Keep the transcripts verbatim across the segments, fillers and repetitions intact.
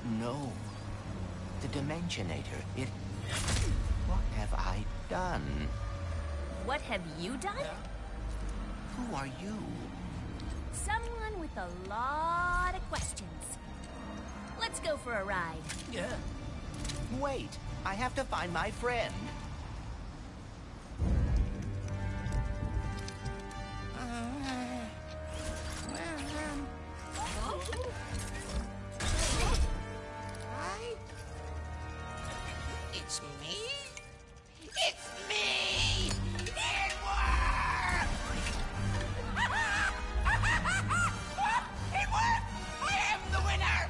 No. The Dimensionator, it... What have I done? What have you done? Who are you? Someone with a lot of questions. Let's go for a ride. Yeah. Wait, I have to find my friend. It's me? It's me! It worked! It worked! I am the winner!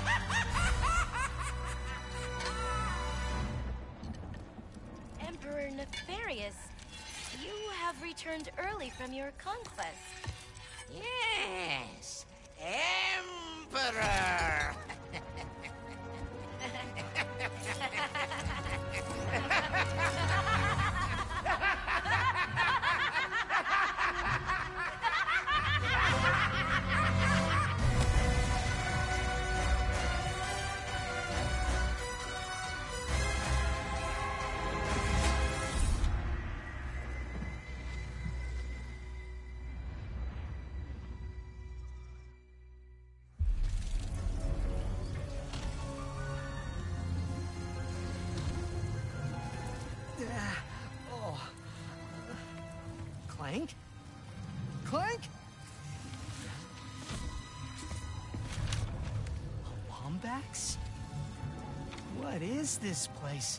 Emperor Nefarious, you have returned early from your conquest. Yes, Emperor! Oh. Clank? Clank? Lombax? What is this place?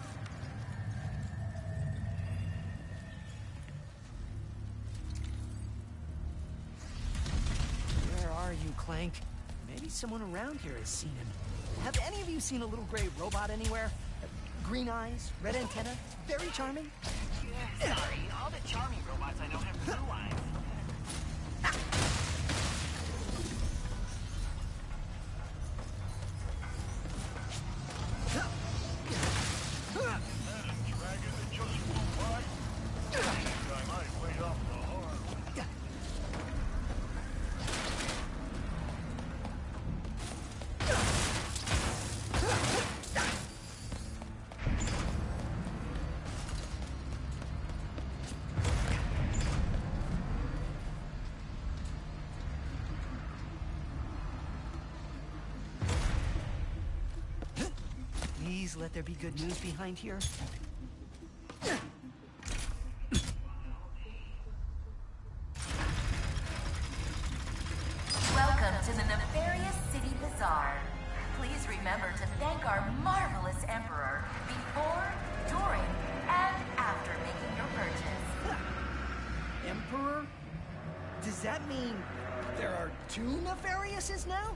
Where are you, Clank? Maybe someone around here has seen him. Have any of you seen a little gray robot anywhere? Green eyes, red antenna, very charming. Yeah, sorry. All the charming robots I know have blue eyes. Please let there be good news behind here. Welcome to the Nefarious City Bazaar. Please remember to thank our marvelous Emperor before, during, and after making your purchase. Emperor? Does that mean there are two Nefariouses now?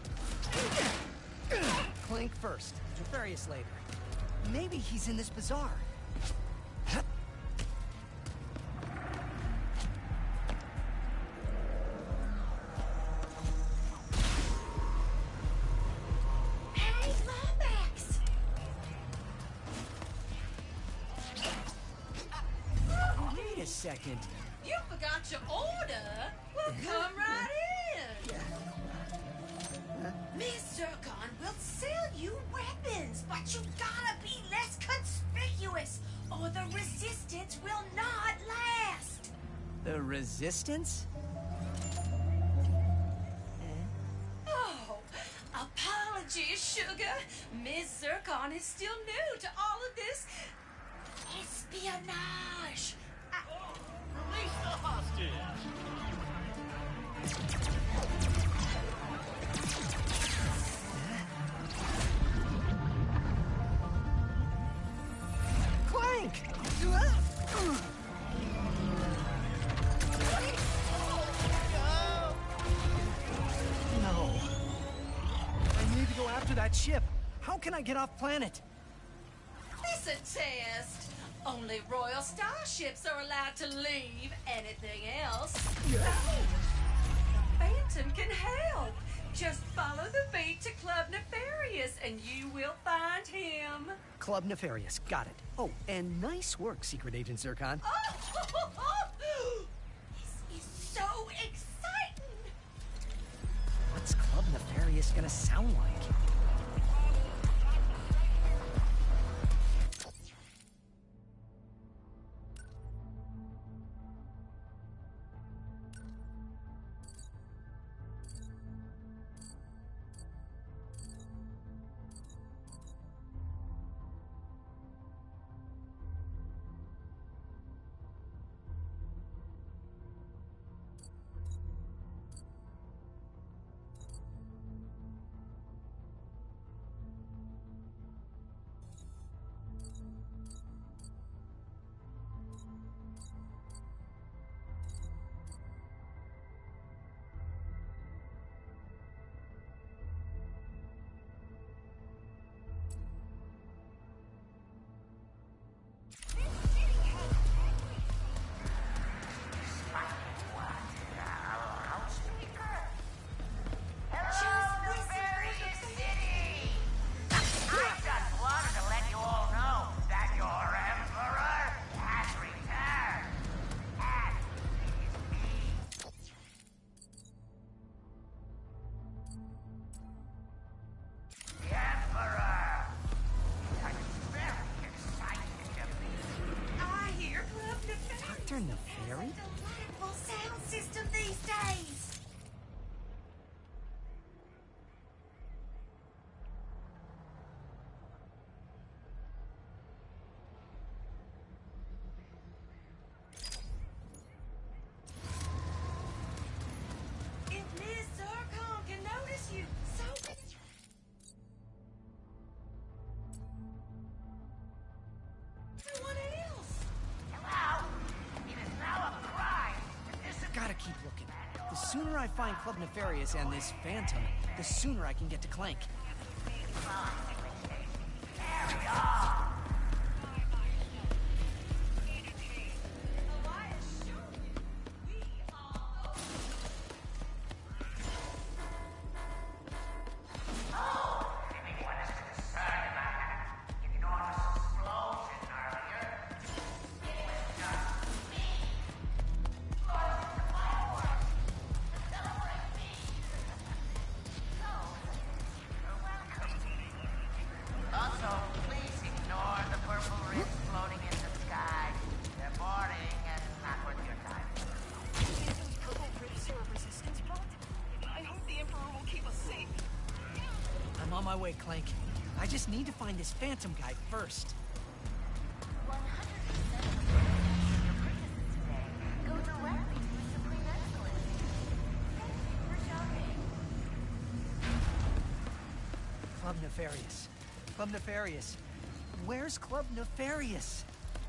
Clank first, Nefarious later. Maybe he's in this bazaar. Hey, Lombax! Wait a second. You forgot your order? Well, come right in. Miss Zircon will sell you weapons, but you gotta be less conspicuous, or the resistance will not last. The Resistance? Oh, apologies, Sugar. Miss Zircon is still new to all of this espionage. Release the hostage! Clank! No. I need to go after that ship. How can I get off planet? It's a test. Only royal starships are allowed to leave. Anything else? No. Phantom can help. Just follow the beat to Club Nefarious and you will find him. Club Nefarious, got it. Oh, and nice work, Secret Agent Zircon. Oh, this is so exciting. What's Club Nefarious gonna sound like? sooner I find Club Nefarious and this Phantom, the sooner I can get to Clank. Also, please ignore the purple rings floating in the sky. They're boring and not worth your time. Those purple rifts are a resistance bot? I hope the Emperor will keep us safe. I'm on my way, Clank. I just need to find this Phantom guy first. one hundred percent of the your purchases today go directly to the Supreme Excellency. Thank you for shopping. Club Nefarious. Club Nefarious. Where's Club Nefarious?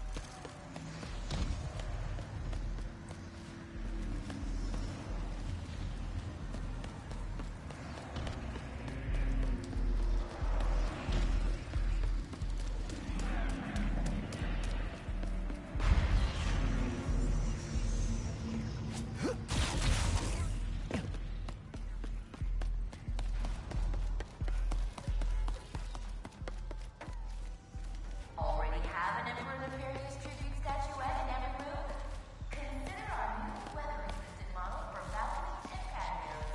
Already have an Emperor Nefarious tribute statuette in every room? Consider our new weather-resistant model for balconies and patios.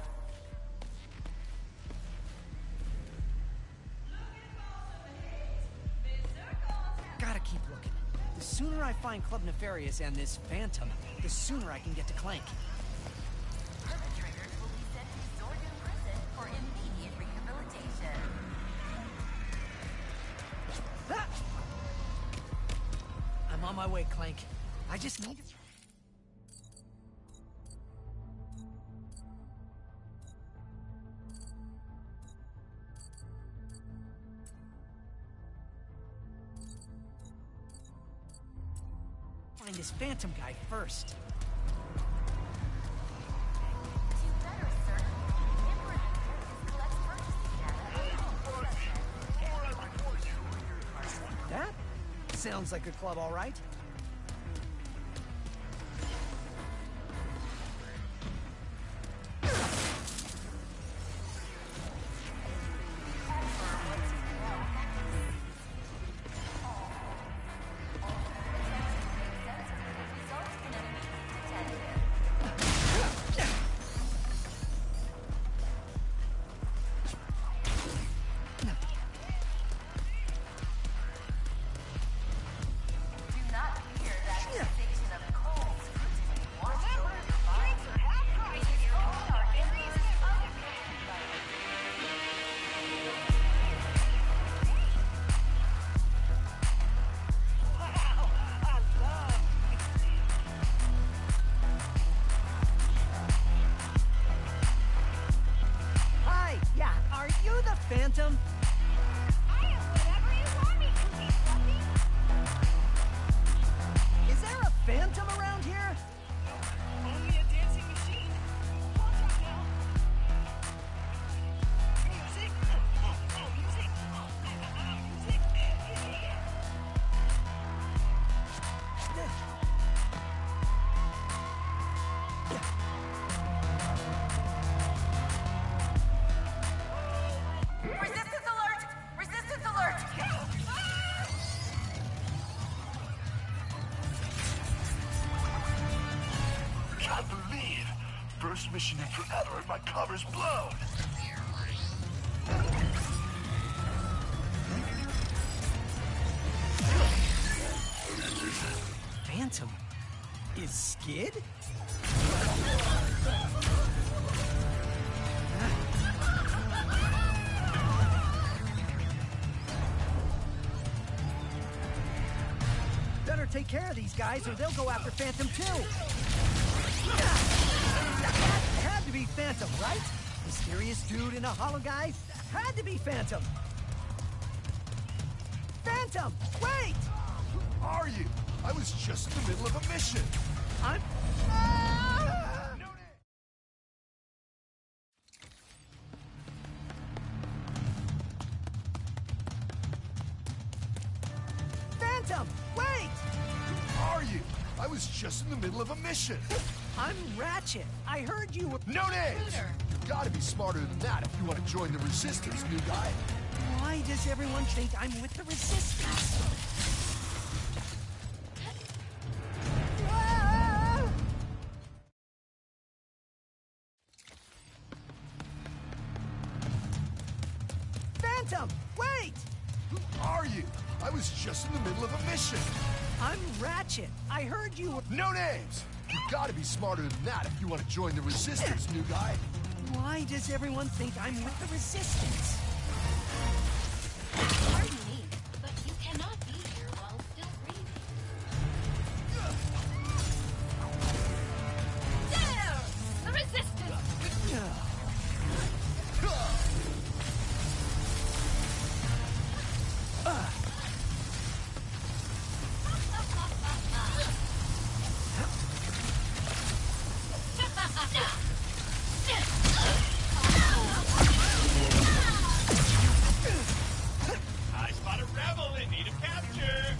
Gotta keep looking. The sooner I find Club Nefarious and this Phantom, the sooner I can get to Clank. Perpetrators will be sent to Zordon Prison for immediate rehabilitation. Ah! I'm on my way, Clank. I just need to... find this Phantom guy first. To better search, Emperor Nefarious collects purchasing data. That sounds like a club, all right. Do not fear that sensation of cold scrutiny once you're in your body. It is only our areas of Wow, I love Hi, yeah, are you the Phantom? I am whatever you want me to be, Fluffy. Is there a Phantom around here? Only a dancing machine. Watch out now. Music. Oh, oh, music. Oh, uh, uh, music. Resistance alert! Resistance alert! Can't believe! First mission in forever and my cover's blown! Phantom? Is Skid? Better take care of these guys or they'll go after Phantom too. That had to be Phantom, right? Mysterious dude in a hollow guy? That had to be Phantom. Phantom, wait! Who are you? I was just in the middle of a mission! I'm... you? I was just in the middle of a mission. I'm Ratchet. I heard you were... No names! You gotta be smarter than that if you want to join the Resistance, new guy. Why does everyone think I'm with the Resistance? Whoa! Phantom, wait! Who are you? I was just in the middle of a mission. I'm Ratchet. I heard you were... No names! You gotta be smarter than that if you want to join the Resistance, new guy. Why does everyone think I'm with the Resistance? Pardon me, but you cannot be here while still breathing. There! The Resistance! I spot a rebel in need of capture.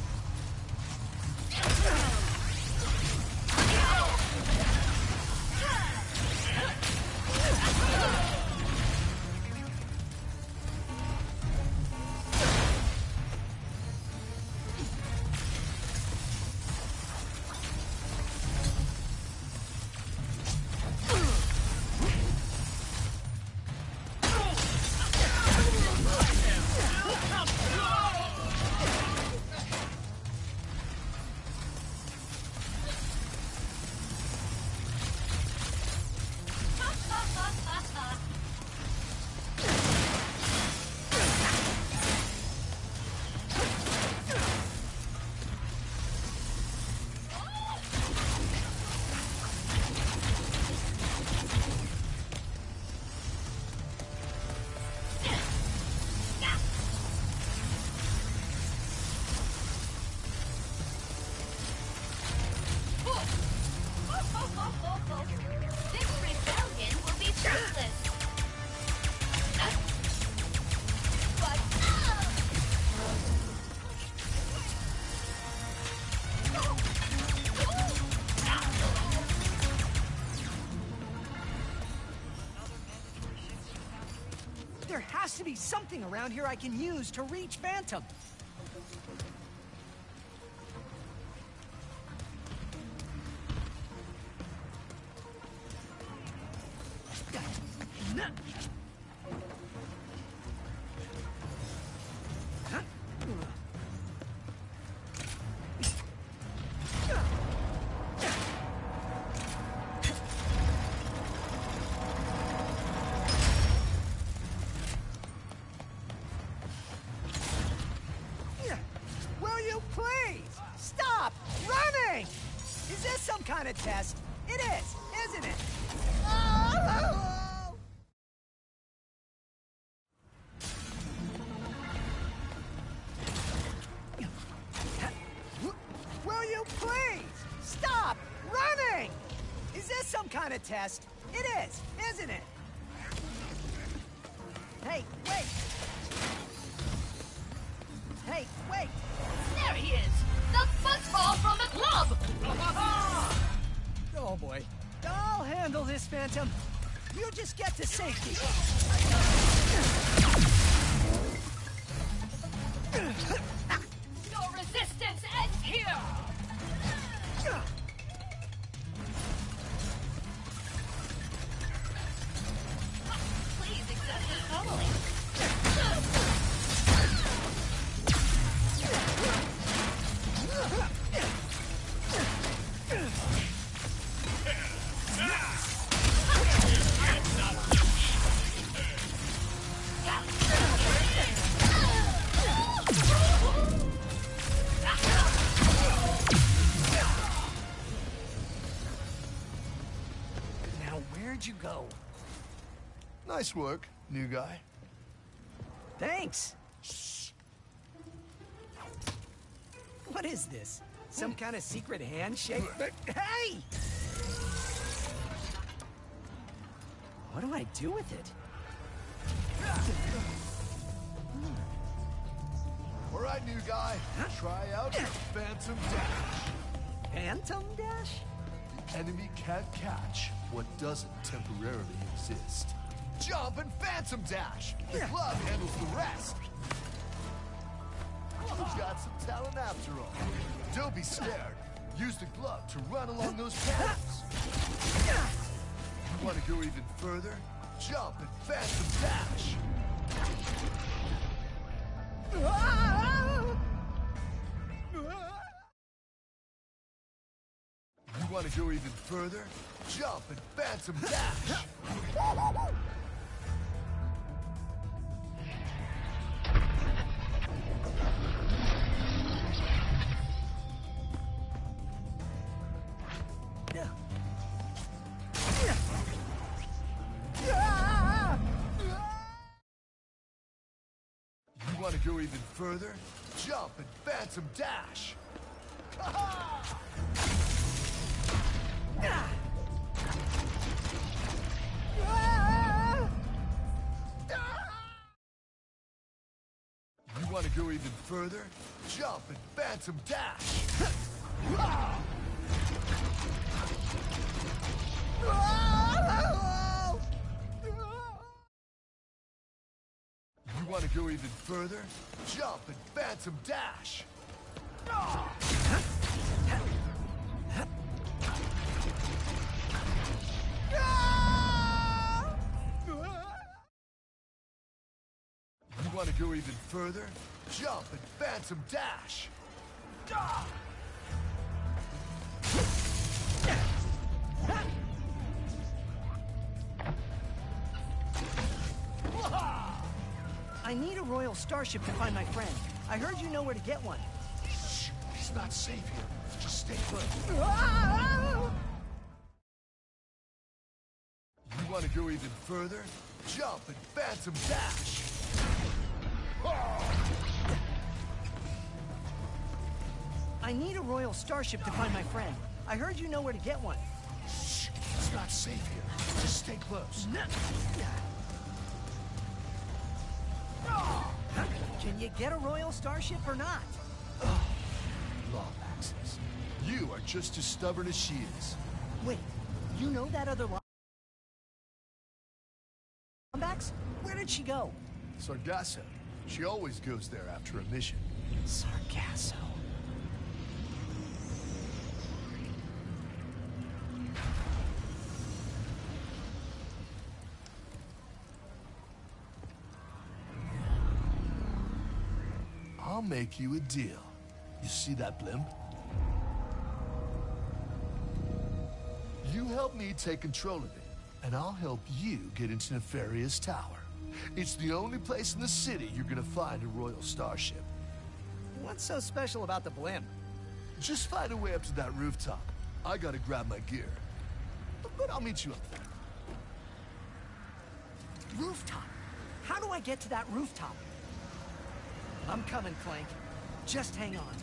This rebellion will be fruitless. But There has to be something around here I can use to reach Phantom. Will you please stop running? Is this some kind of test? It is, isn't it? Oh! Will you please stop running? Is this some kind of test? It is, isn't it? Hey, wait! Hey, wait! there he is! The football from the club! Oh boy. I'll handle this, Phantom. You just get to safety. Your resistance ends here! Please accept the calling. Now, where'd you go? Nice work, new guy. Thanks. What is this? Some kind of secret handshake? Hey! What do I do with it? All right, new guy. Try out your Phantom Dash. Phantom Dash? The enemy can't catch what doesn't temporarily exist. Jump and Phantom Dash! The glove handles the rest! You've got some talent after all. Don't be scared. Use the glove to run along those panels. You want to go even further? Jump and Phantom Dash! You want to go even further? Jump and Phantom Dash! You want to go even further? Jump and Phantom Dash! You want to go even further? Jump and Phantom Dash! You want to go even further? Jump and Phantom Dash! You want to go even further? Jump and Phantom Dash! I need a Royal Starship to find my friend. I heard you know where to get one. Shh! It's not safe here. Just stay put. You want to go even further? Jump and Phantom Dash! I need a Royal Starship to find my friend. I heard you know where to get one. Shh! It's not safe here. Just stay close. Can you get a Royal Starship or not? Lombaxes. You are just as stubborn as she is. Wait, you know that other Lombax? Where did she go? Sargasso. She always goes there after a mission. Sargasso. I'll make you a deal. You see that blimp? You help me take control of it, and I'll help you get into Nefarious Tower. It's the only place in the city you're gonna find a Royal Starship. What's so special about the blimp? Just find a way up to that rooftop. I gotta grab my gear. But I'll meet you up there. Rooftop? How do I get to that rooftop? I'm coming, Clank. Just hang on.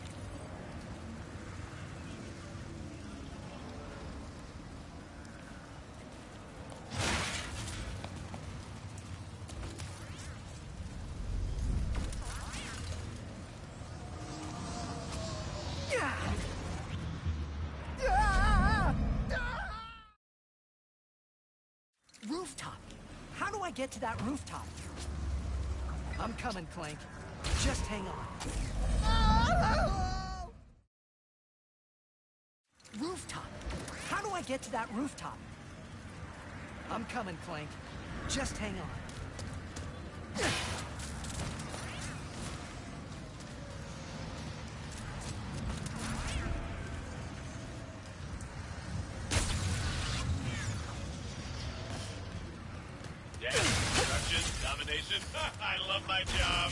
Rooftop. How do I get to that rooftop? I'm coming, Clank. Just hang on. Rooftop. How do I get to that rooftop? I'm coming, Clank. Just hang on. Destruction, domination. I love my job.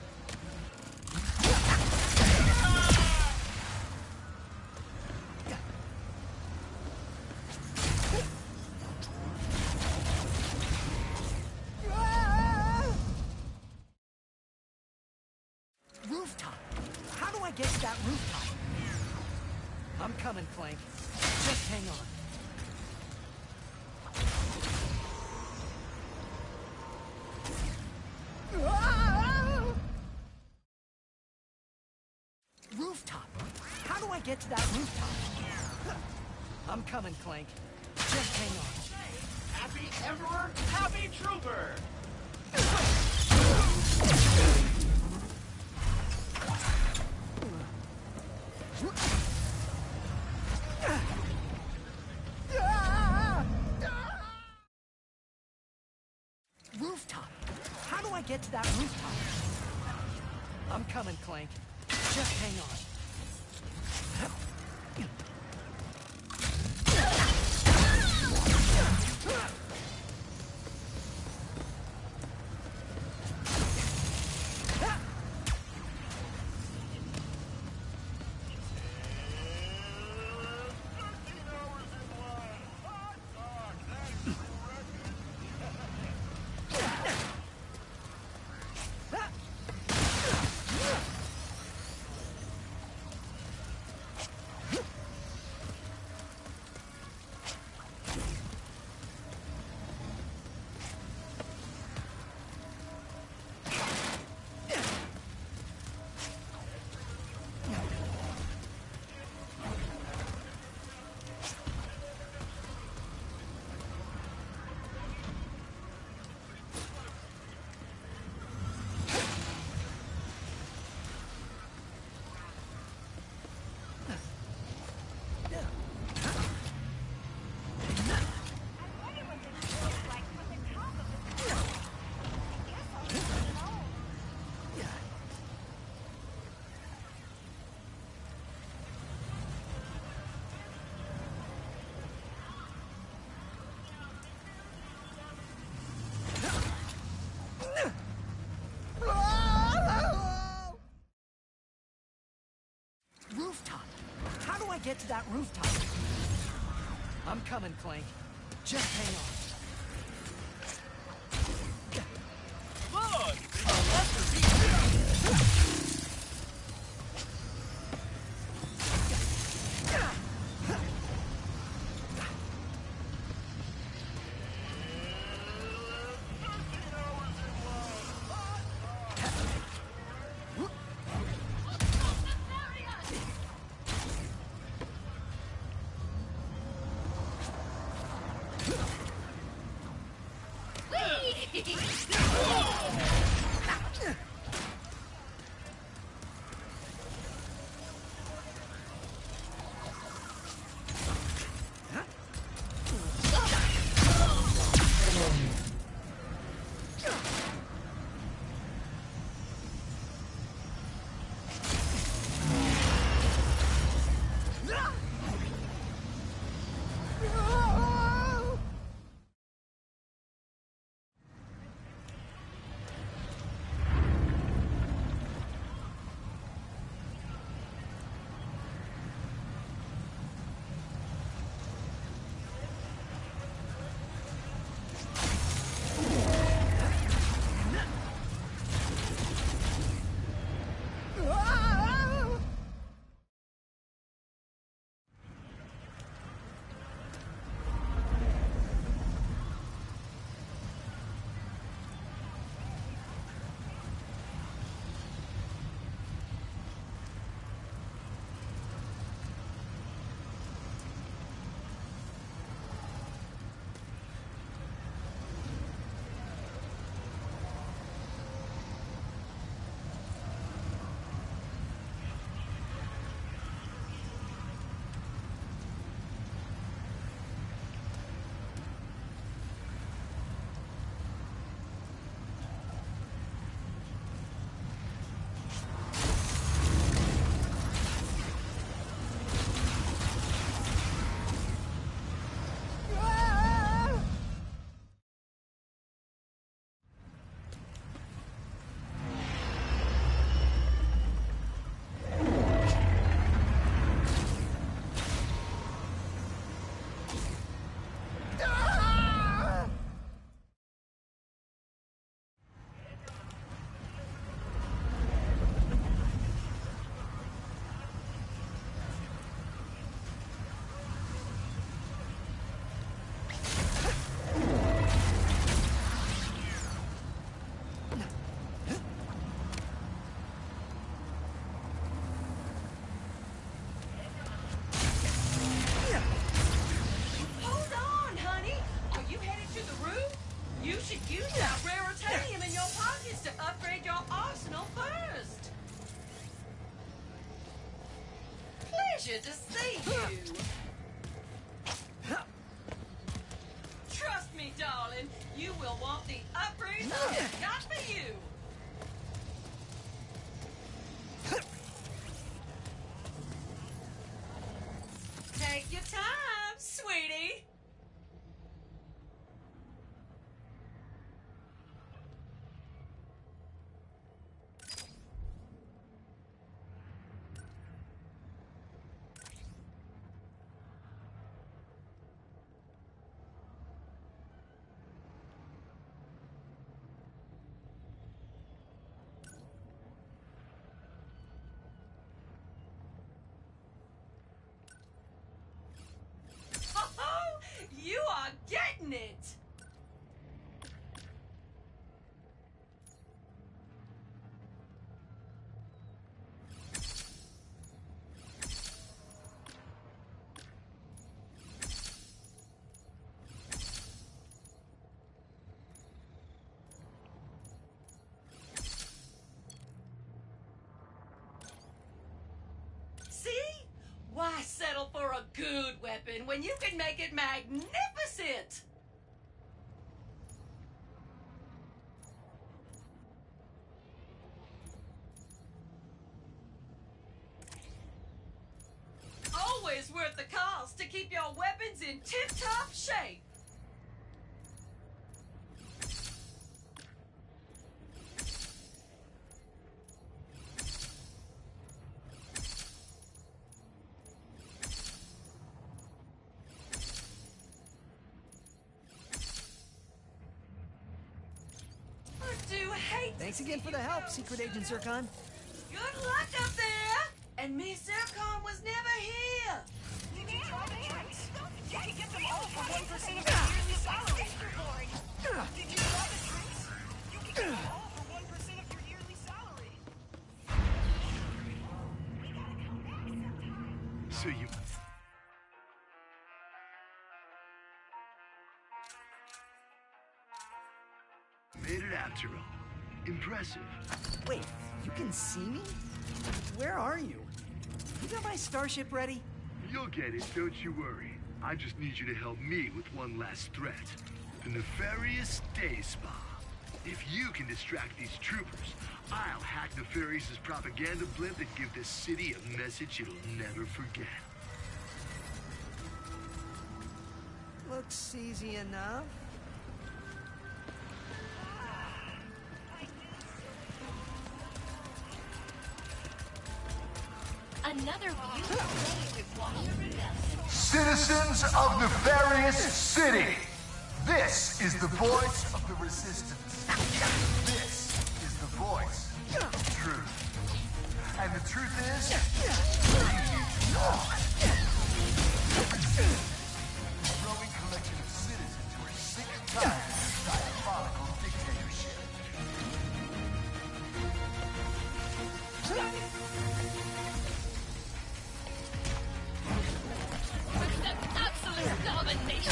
Rooftop. How do I get to that rooftop? I'm coming, Clank. Just hang on. Rooftop. How do I get to that rooftop? I'm coming, Clank. Just hang on. Happy Emperor, happy Trooper! Rooftop. How do I get to that rooftop? I'm coming, Clank. Just hang on. Rooftop. How do I get to that rooftop? I'm coming, Clank. Just hang on. Look! It's a masterpiece! upgrade your arsenal first. Pleasure to see you. Trust me, darling, you will want the upgrades I've got for you. Take your time, sweetie. You are getting it! See? Why settle for a good weapon when you can make it magnificent? Always worth the cost to keep your weapons in tip-top shape. Thanks again for the help, Secret Agent Zircon. Good luck up there! And Miss Zircon was never here! Did you try the tricks? You can get them all for one percent of your yearly salary. Did you try the tricks? You can get them all for one percent of your yearly salary. We gotta come back sometime. So you... made it after all. Impressive. Wait, you can see me? Where are you? You got my starship ready? You'll get it, don't you worry. I just need you to help me with one last threat. The nefarious Day Spa. If you can distract these troopers, I'll hack Nefarious' propaganda blimp and give this city a message it'll never forget. Looks easy enough. Another beautiful day to walk the rebellion. Citizens of Nefarious City, this is the voice of the Resistance. This is the voice of the truth. And the truth is, you need to talk. Every citizen is a growing collection of citizens who are sick and tired of this diabolical dictatorship. Absolute domination.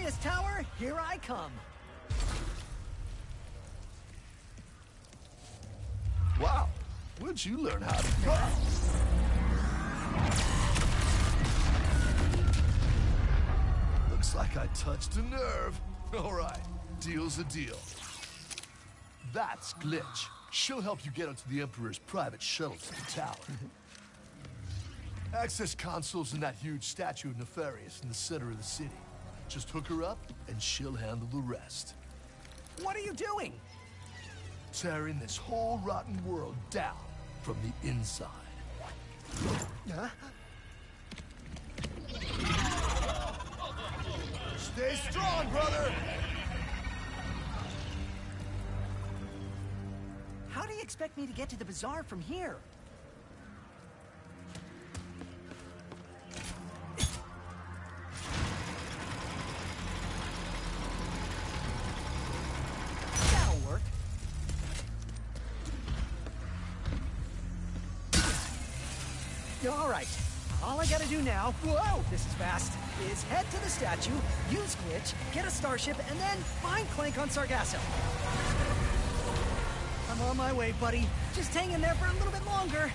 Gladius Tower, here I come. Wow, where'd you learn how to go? Looks like I touched a nerve. All right, deal's a deal. That's Glitch. She'll help you get onto the Emperor's private shuttle to the tower. Access console's in that huge statue of Nefarious in the center of the city. Just hook her up, and she'll handle the rest. What are you doing? Tearing this whole rotten world down from the inside. Huh? Stay strong, brother! How do you expect me to get to the bazaar from here? That'll work. All right. All I gotta do now, whoa, this is fast, is head to the statue, use Glitch, get a starship, and then find Clank on Sargasso. I'm on my way, buddy. Just hang in there for a little bit longer.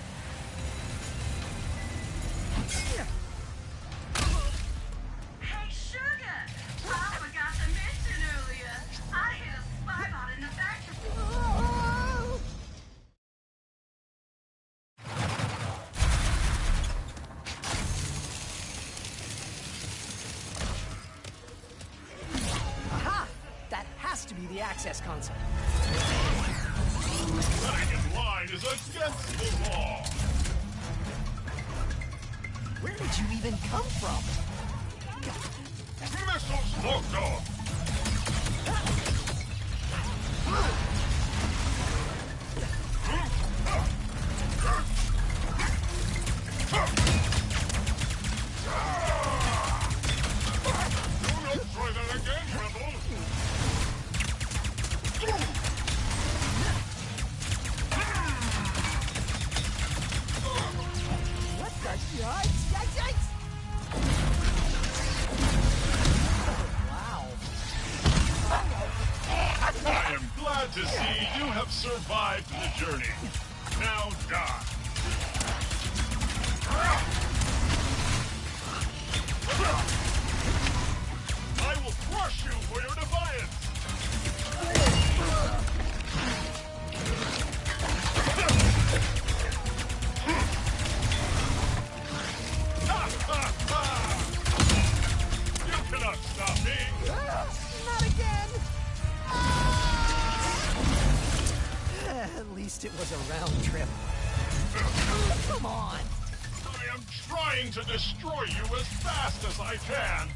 Hey, Sugar! I forgot to mention earlier. I hit a spy bot in the factory. Aha! That has to be the access console. Setting in line is against the law. Where did you even come from? Missiles locked on. Do not try that again, rebel. What the yikes? Yikes, yikes! Wow. I am glad to see you have survived the journey. Now die. I will crush you for your defiance. Ha, ha, ha. You cannot stop me. Not again! At least it was a round trip. Come on! I am trying to destroy you as fast as I can.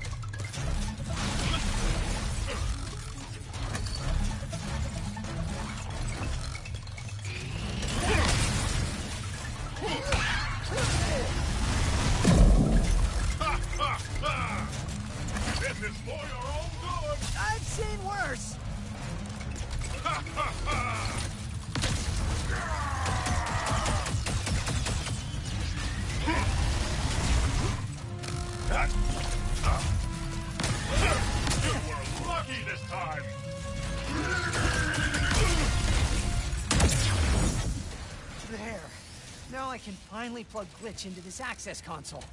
Ha, ha, ha. This is for your own good. I've seen worse! Ha, ha, ha. You were lucky this time. There. Now I can finally plug Glitch into this access console.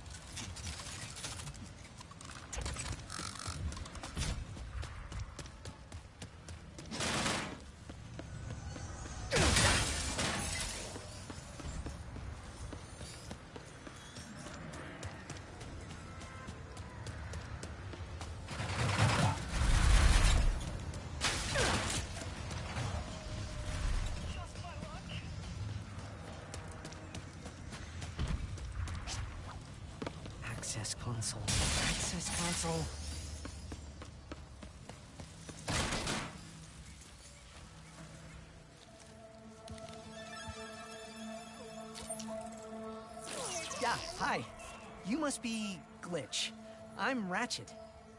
Access console. Access console. Yeah, hi. You must be Glitch. I'm Ratchet.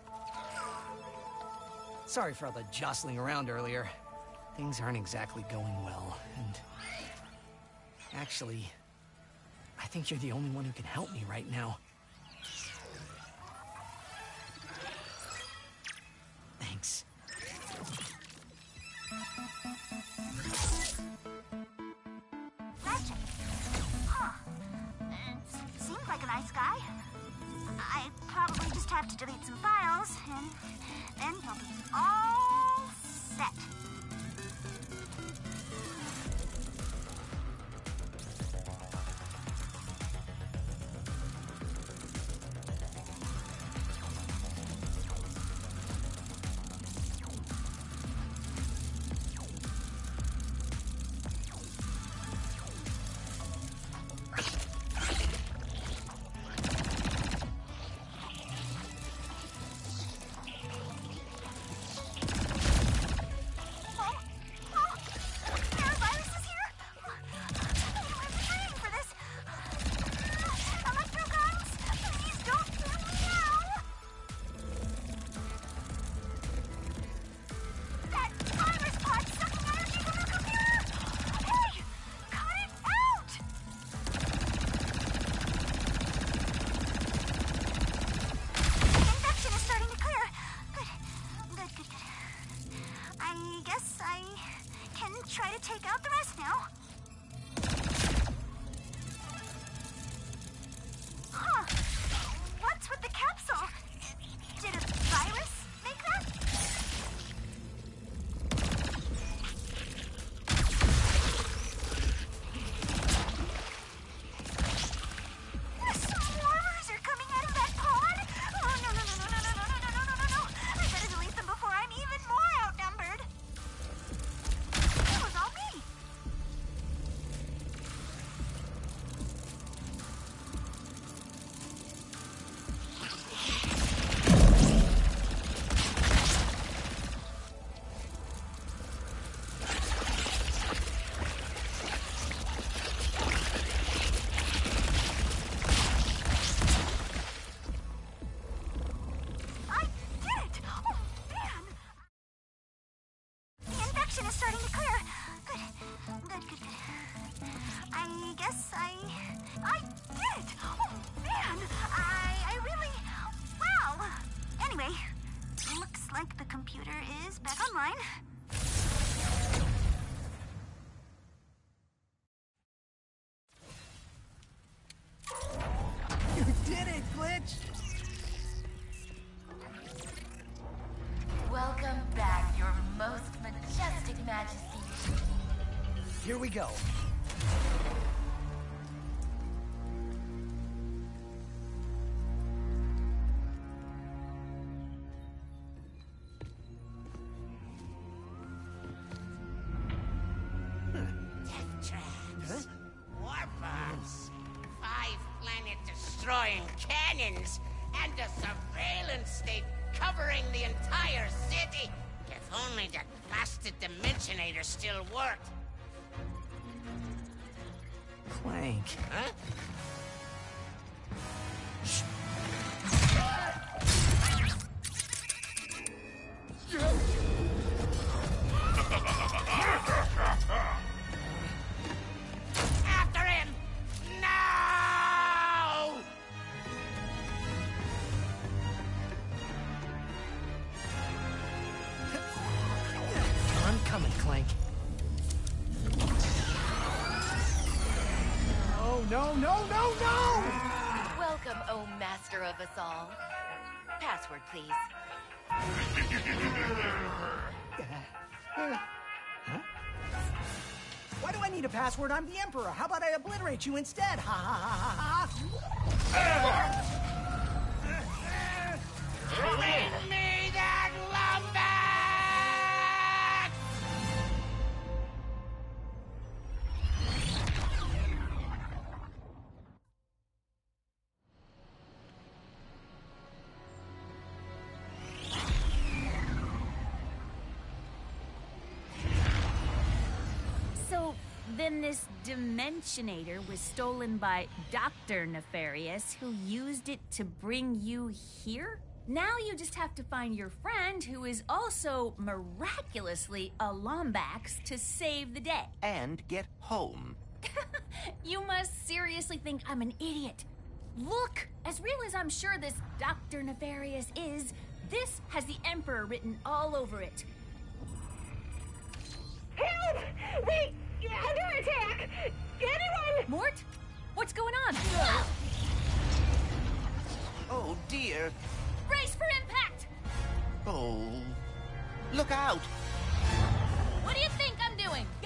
Sorry for all the jostling around earlier. Things aren't exactly going well, and... Actually, I think you're the only one who can help me right now. Ratchet. Huh. Uh, seems like a nice guy. I probably just have to delete some files, and then he'll be all set. Try to take out the rest now. Huh. What's with the capsule? Did a virus make that? The swarmers are coming out of that pod? Oh, no, no, no, no, no, no, no, no, no, no, no, no. I gotta delete them before I'm even more outnumbered. It was all me. I did it! Oh, man! The infection is starting to clear. Good. Good, good, good. I guess I... I did it! Oh, man! I... I really... Wow! Anyway, looks like the computer is back online. You did it, Glitch! Welcome back, your most majestic majesty. Here we go. Death traps. Warbombs. Five planet-destroying cannons. And a surveillance state covering the entire city. If only that blasted Dimensionator still worked. Clank. Huh? After him! No! I'm coming, Clank. Oh, no, no, no, no! Welcome, oh master of us all. Password, please. Huh? Why do I need a password? I'm the Emperor. How about I obliterate you instead? Ha ha ha ha ha! Bring me that lumber! So, then this Dimensionator was stolen by Doctor Nefarious, who used it to bring you here? Now you just have to find your friend, who is also miraculously a Lombax, to save the day. And get home. You must seriously think I'm an idiot. Look, as real as I'm sure this Doctor Nefarious is, this has the Emperor written all over it. Help! Wait! Under attack! Get Mort? What's going on? Oh, dear. Brace for impact! Oh. Look out! What do you think I'm doing? Ah!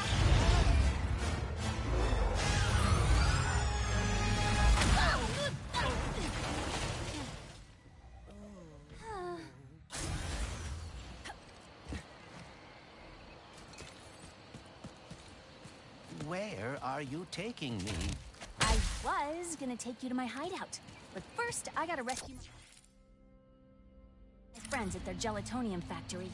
Where are you taking me? I was gonna take you to my hideout, but first I gotta rescue my friends at their gelatonium factory.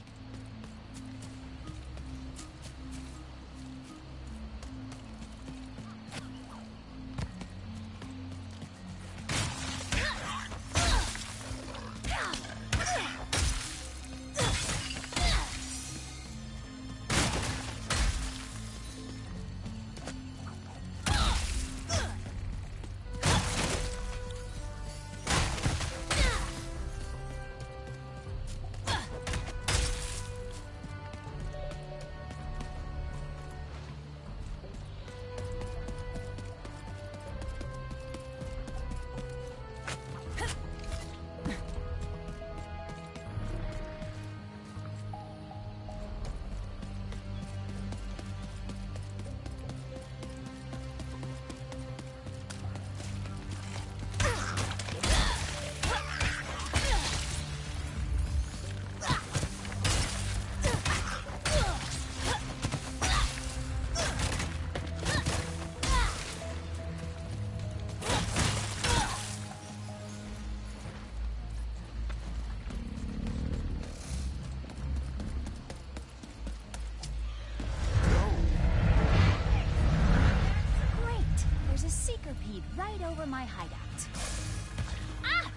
Right over my hideout. Ah!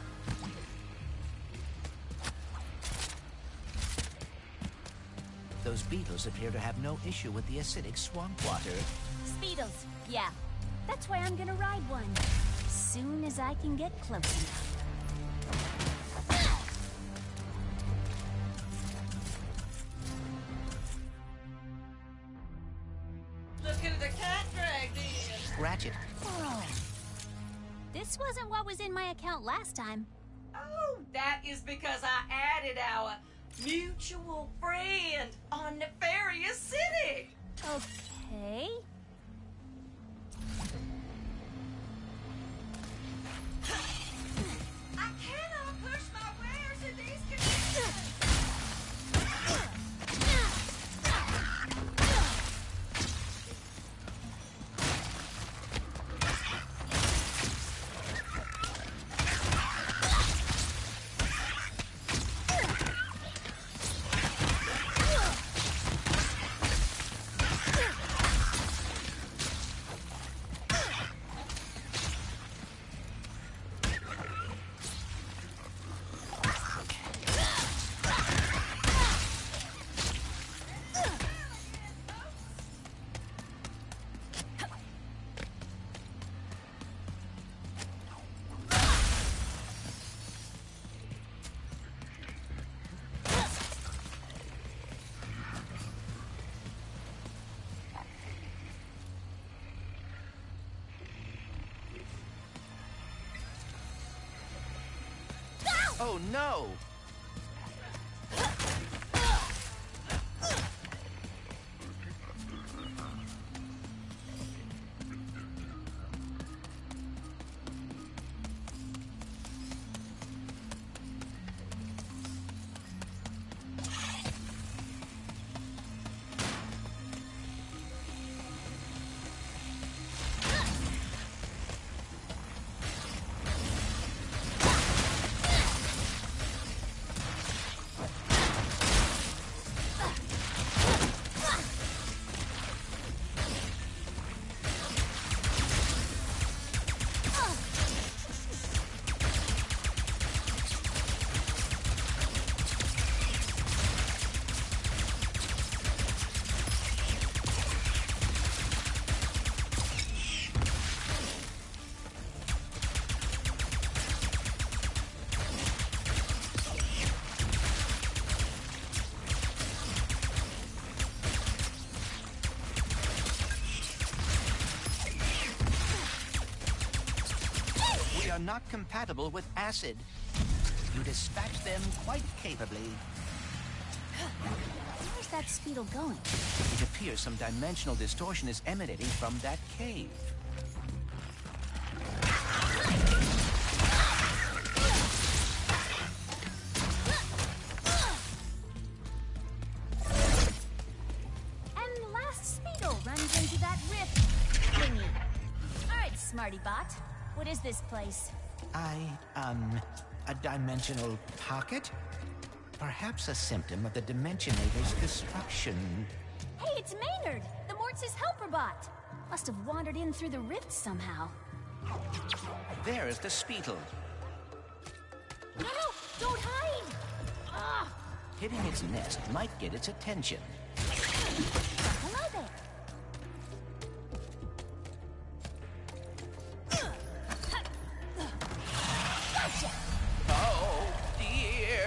Those beetles appear to have no issue with the acidic swamp water. Speedles, yeah. That's why I'm gonna ride one. Soon as I can get close enough. Look who the cat dragged in. Ratchet. Oh. This wasn't what was in my account last time. Oh, that is because I added our mutual friend on Nefarious City. Okay. I cannot push my wares in these conditions. Oh, no! are not compatible with acid. You dispatch them quite capably. Where's that Speedle going? It appears some dimensional distortion is emanating from that cave. And the last Speedle runs into that rift thingy. All right, Smarty Bot. What is this place? I, um, a dimensional pocket? Perhaps a symptom of the Dimensionator's destruction. Hey, it's Maynard, the Mortis helper bot. Must have wandered in through the rift somehow. There is the Speedle. No, no, don't hide! Ah! Hitting its nest might get its attention. Hello there. Gotcha! Oh, dear.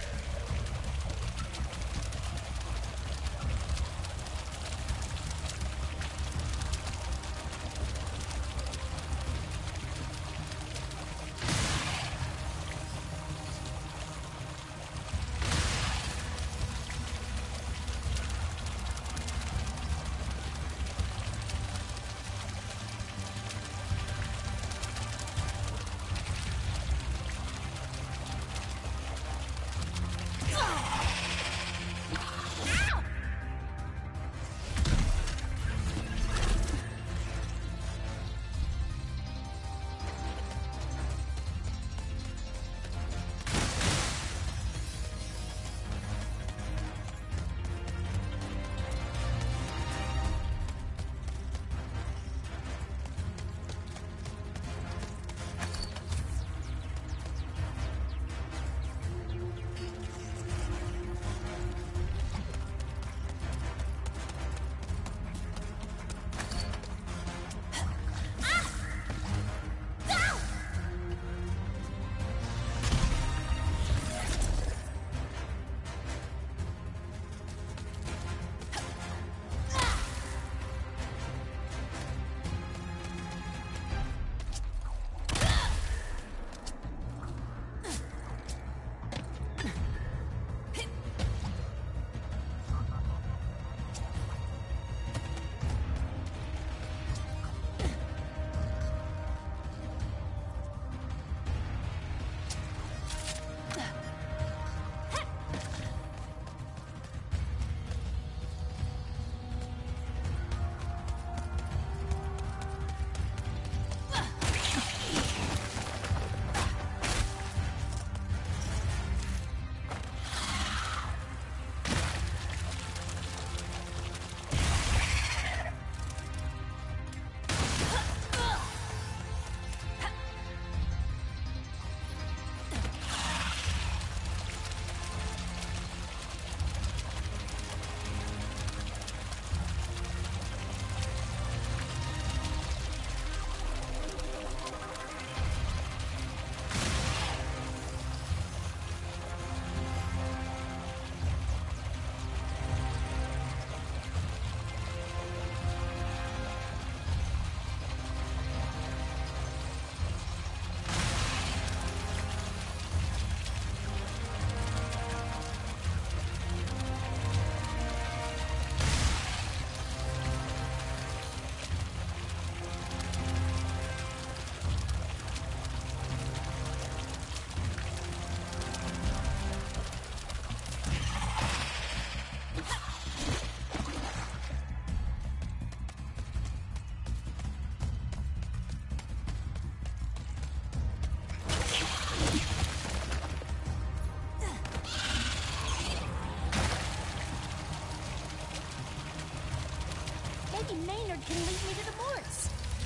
Maybe Maynard can lead me to the Morts.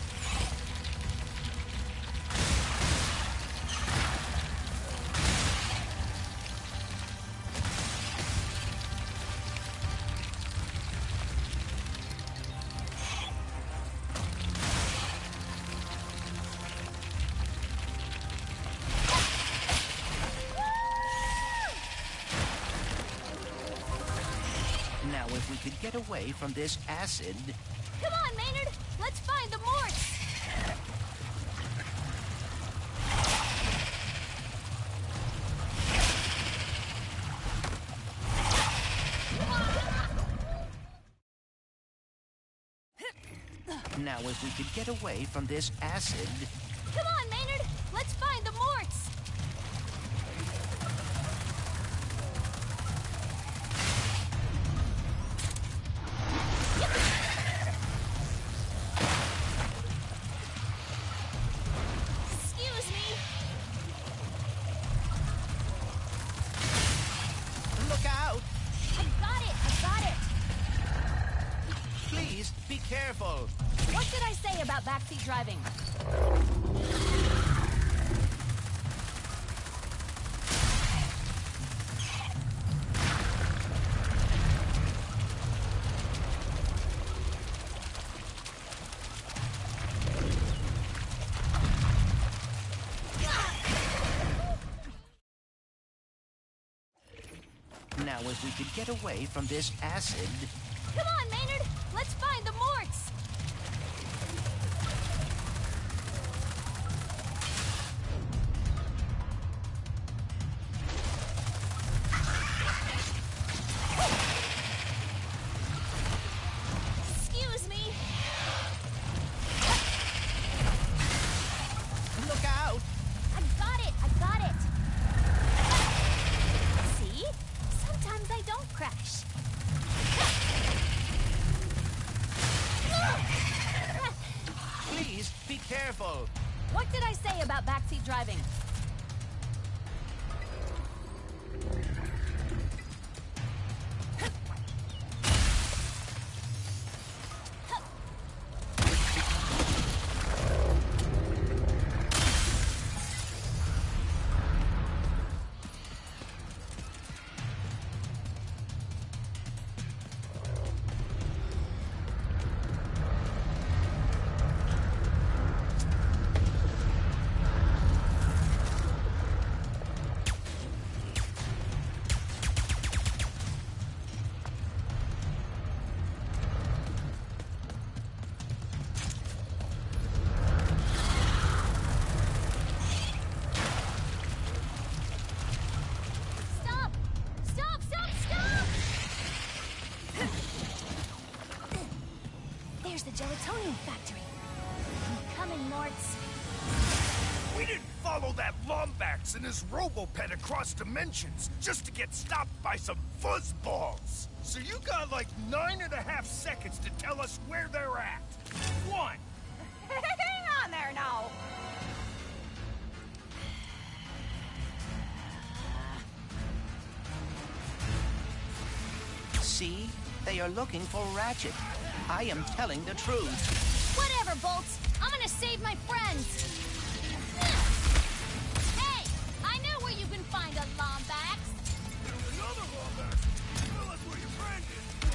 Now, if we could get away from this acid... Come on, Maynard! Let's find the Morts! Now, if we could get away from this acid... Come on, Maynard! Let's find the Morts! Excuse me! Look out! I got it! I got it! Please, be careful! What did I say about backseat driving? Now, if we could get away from this acid... Come on, Maynard! Let's find the Morts! Excuse me! Look out! I got it! I got it! See? Sometimes I don't crash. Please, be careful! What did I say about backseat driving? Stop! Stop! Stop! Stop! There's the gelatonium factory. I'm coming, Morts. We didn't follow that Lombax and his Robopet across dimensions just to get stopped by some fuzzballs. So you got like nine and a half seconds to tell us where they're at. One. Hang on there now. See? They are looking for Ratchet. I am telling the truth. Whatever, Bolts. I'm gonna save my friends. Hey! I know where you can find a Lombax. There's another Lombax. Tell us where your friend is.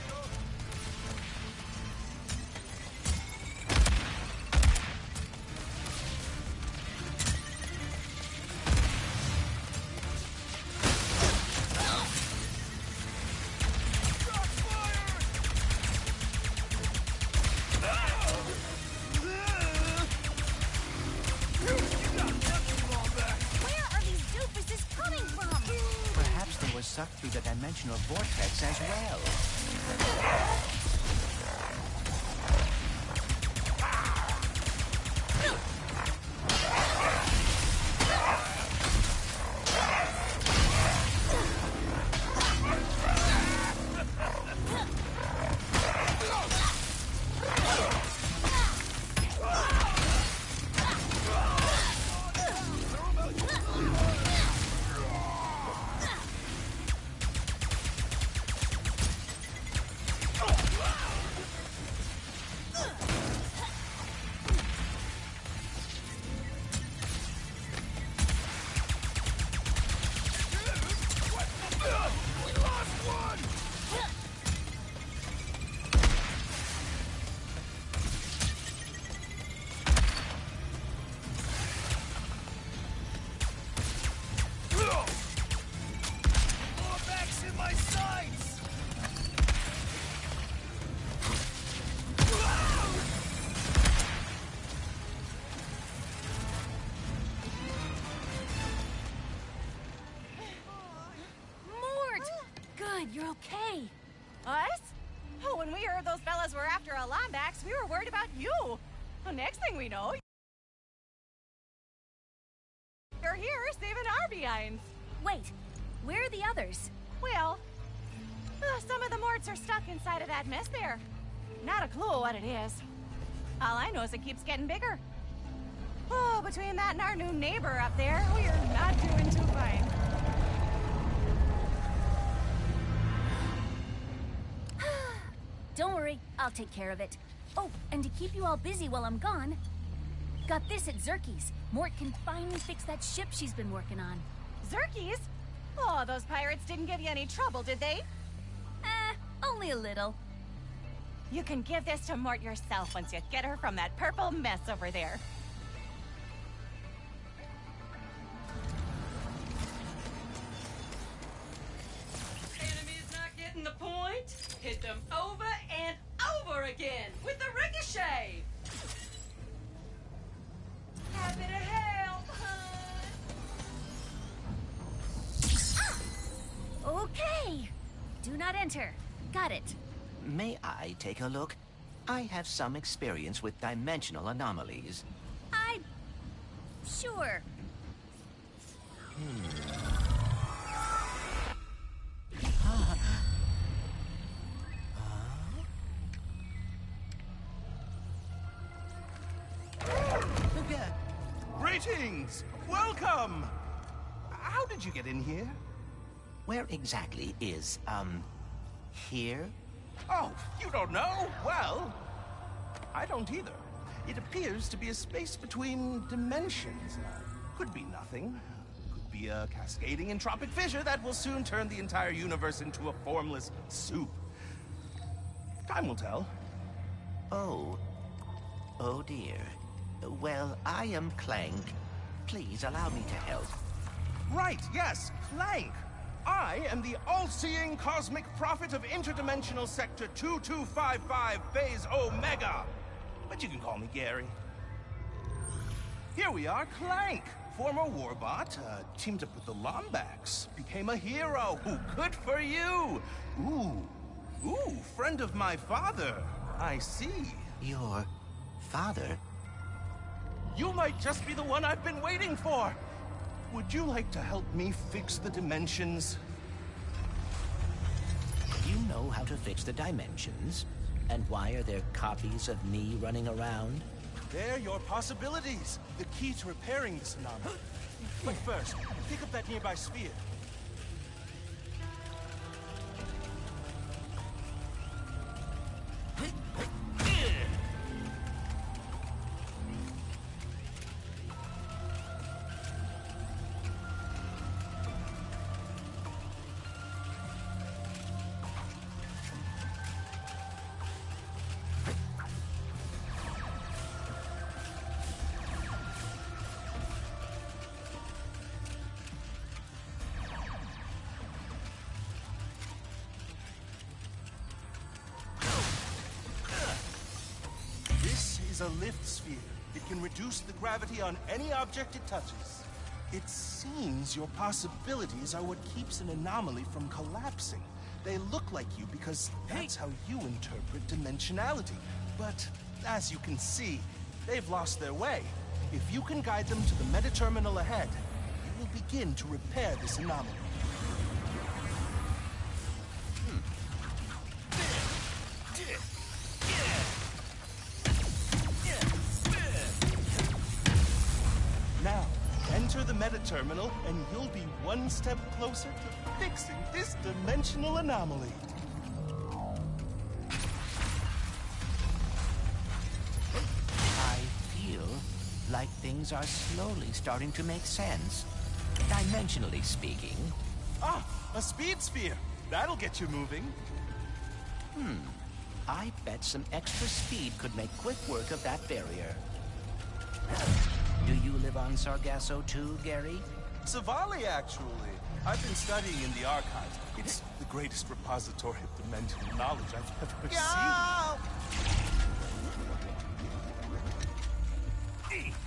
Where are these doofuses coming from? Perhaps they were sucked through the dimensional vortex as well. Mort! Good, you're okay. Us? Oh, when we heard those fellas were after a Lombax, we were worried about you. The next thing we know, you're here saving our behinds. Wait, where are the others? Well, uh, some of the Morts are stuck inside of that mess there. Not a clue what it is. All I know is it keeps getting bigger. Oh, between that and our new neighbor up there, we are not doing too fine. Don't worry, I'll take care of it. Oh, and to keep you all busy while I'm gone, got this at Zerky's. Mort can finally fix that ship she's been working on. Zerky's? Oh, those pirates didn't give you any trouble, did they? Eh, only a little. You can give this to Mort yourself once you get her from that purple mess over there. Enemies not getting the point? Hit them over and over again with the ricochet! Happy to help, hun! Okay. Do not enter. Got it. May I take a look? I have some experience with dimensional anomalies. I... Sure. Greetings! Welcome! How did you get in here? Where exactly is, um, here? Oh, you don't know? Well, I don't either. It appears to be a space between dimensions. Could be nothing. Could be a cascading entropic fissure that will soon turn the entire universe into a formless soup. Time will tell. Oh. Oh dear. Well, I am Clank. Please allow me to help. Right, yes, Clank. I am the all-seeing cosmic prophet of interdimensional sector two two five five phase Omega. But you can call me Gary. Here we are, Clank. Former warbot, uh, teamed up with the Lombax, became a hero. Ooh, good for you. Ooh, ooh, friend of my father. I see. Your father? You might just be the one I've been waiting for. Would you like to help me fix the dimensions? You know how to fix the dimensions? And why are there copies of me running around? They're your possibilities. The key to repairing this anomaly. But first, pick up that nearby sphere. A lift sphere. It can reduce the gravity on any object it touches. It seems your possibilities are what keeps an anomaly from collapsing. They look like you because that's how you interpret dimensionality. But as you can see, they've lost their way. If you can guide them to the meta-terminal ahead, you will begin to repair this anomaly. Now, enter the meta-terminal, and you'll be one step closer to fixing this dimensional anomaly. I feel like things are slowly starting to make sense. Dimensionally speaking. Ah, a speed sphere. That'll get you moving. Hmm. I bet some extra speed could make quick work of that barrier. Do you live on Sargasso too, Gary? Savali, actually. I've been studying in the archives. It's the greatest repository of dimensional knowledge I've ever Go! seen.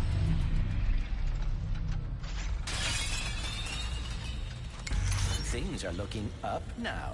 Things Things are looking up now.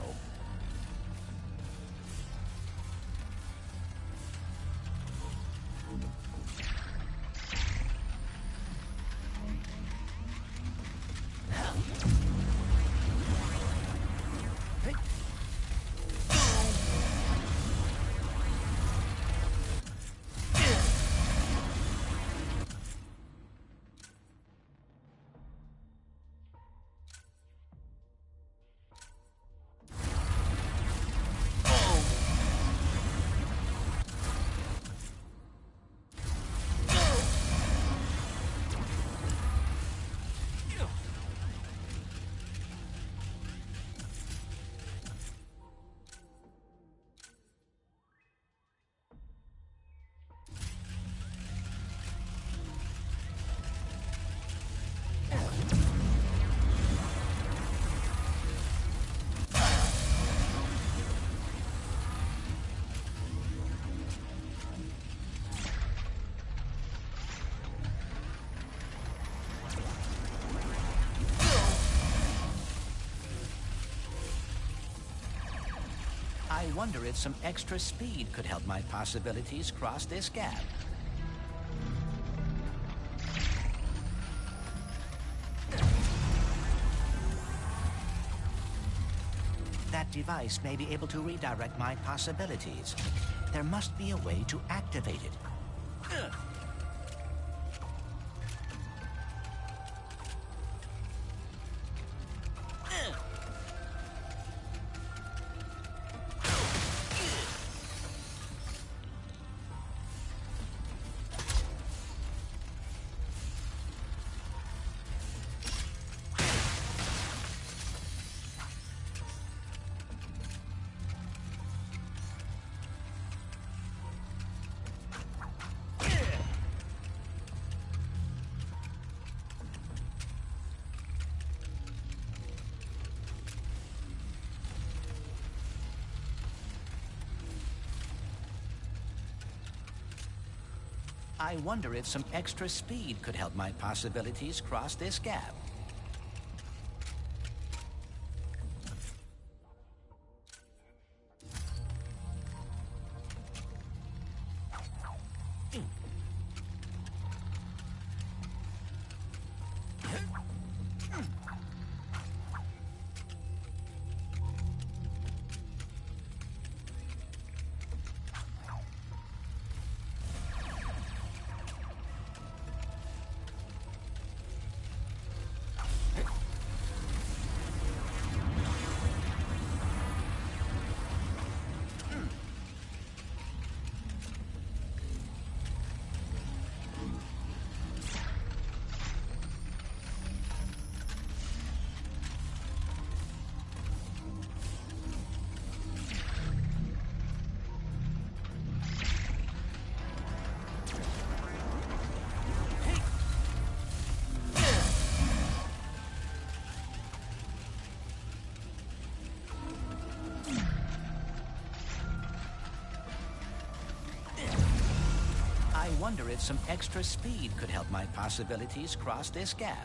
I wonder if some extra speed could help my possibilities cross this gap. That device may be able to redirect my possibilities. There must be a way to activate it. Ugh. I wonder if some extra speed could help my possibilities cross this gap. I wonder if some extra speed could help my possibilities cross this gap.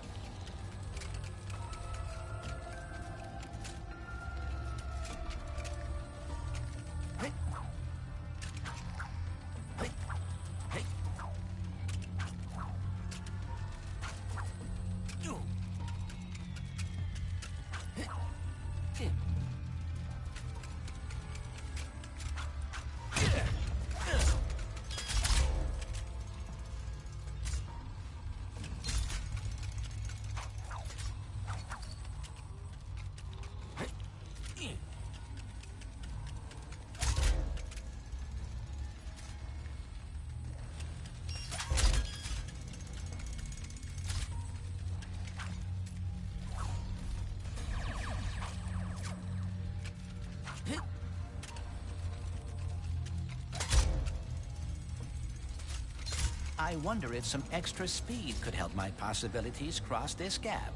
I wonder if some extra speed could help my possibilities cross this gap.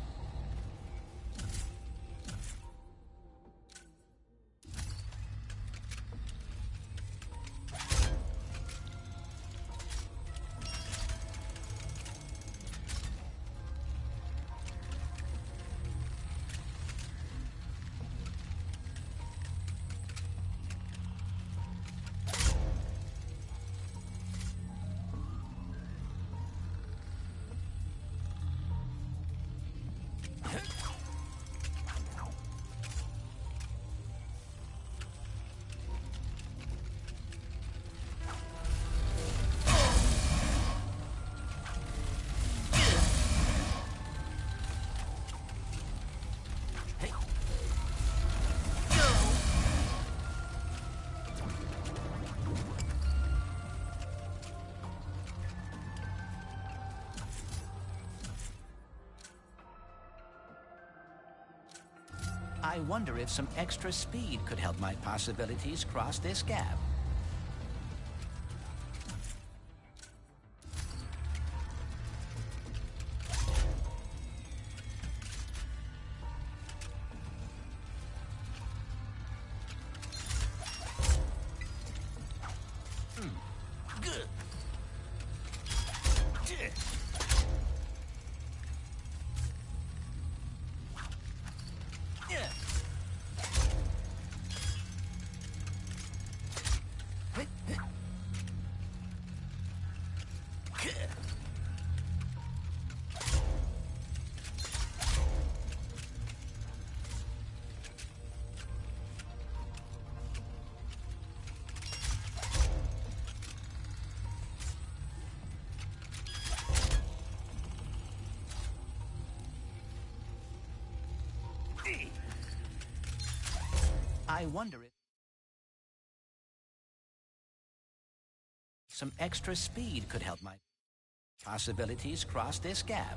I wonder if some extra speed could help my possibilities cross this gap. I wonder if some extra speed could help my possibilities cross this gap.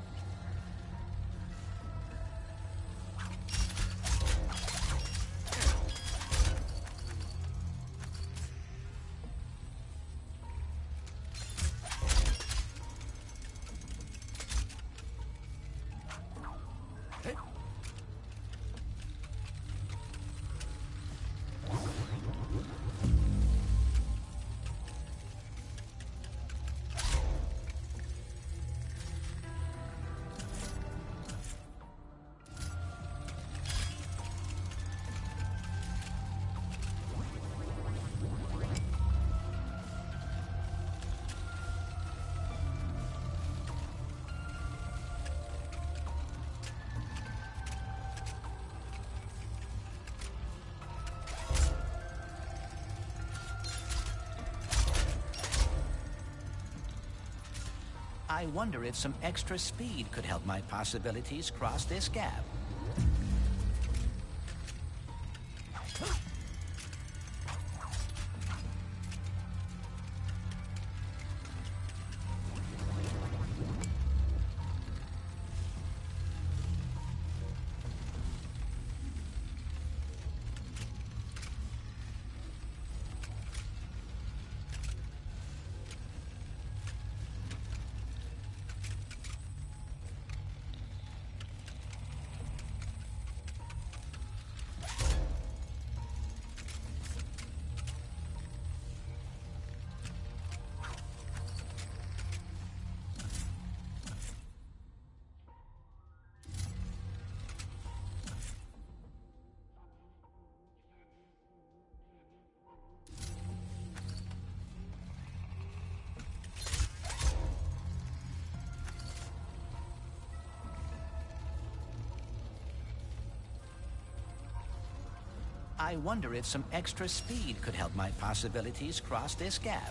I wonder if some extra speed could help my possibilities cross this gap. I wonder if some extra speed could help my possibilities cross this gap.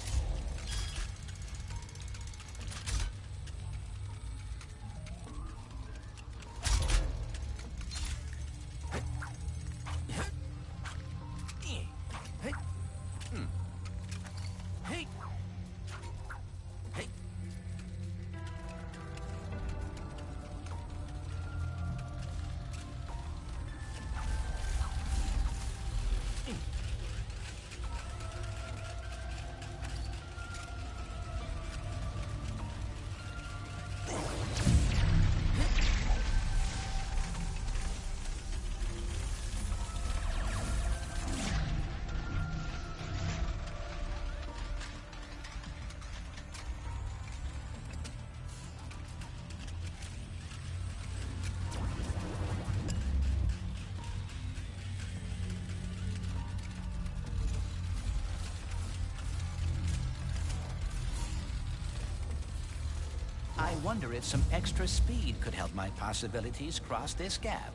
I wonder if some extra speed could help my possibilities cross this gap.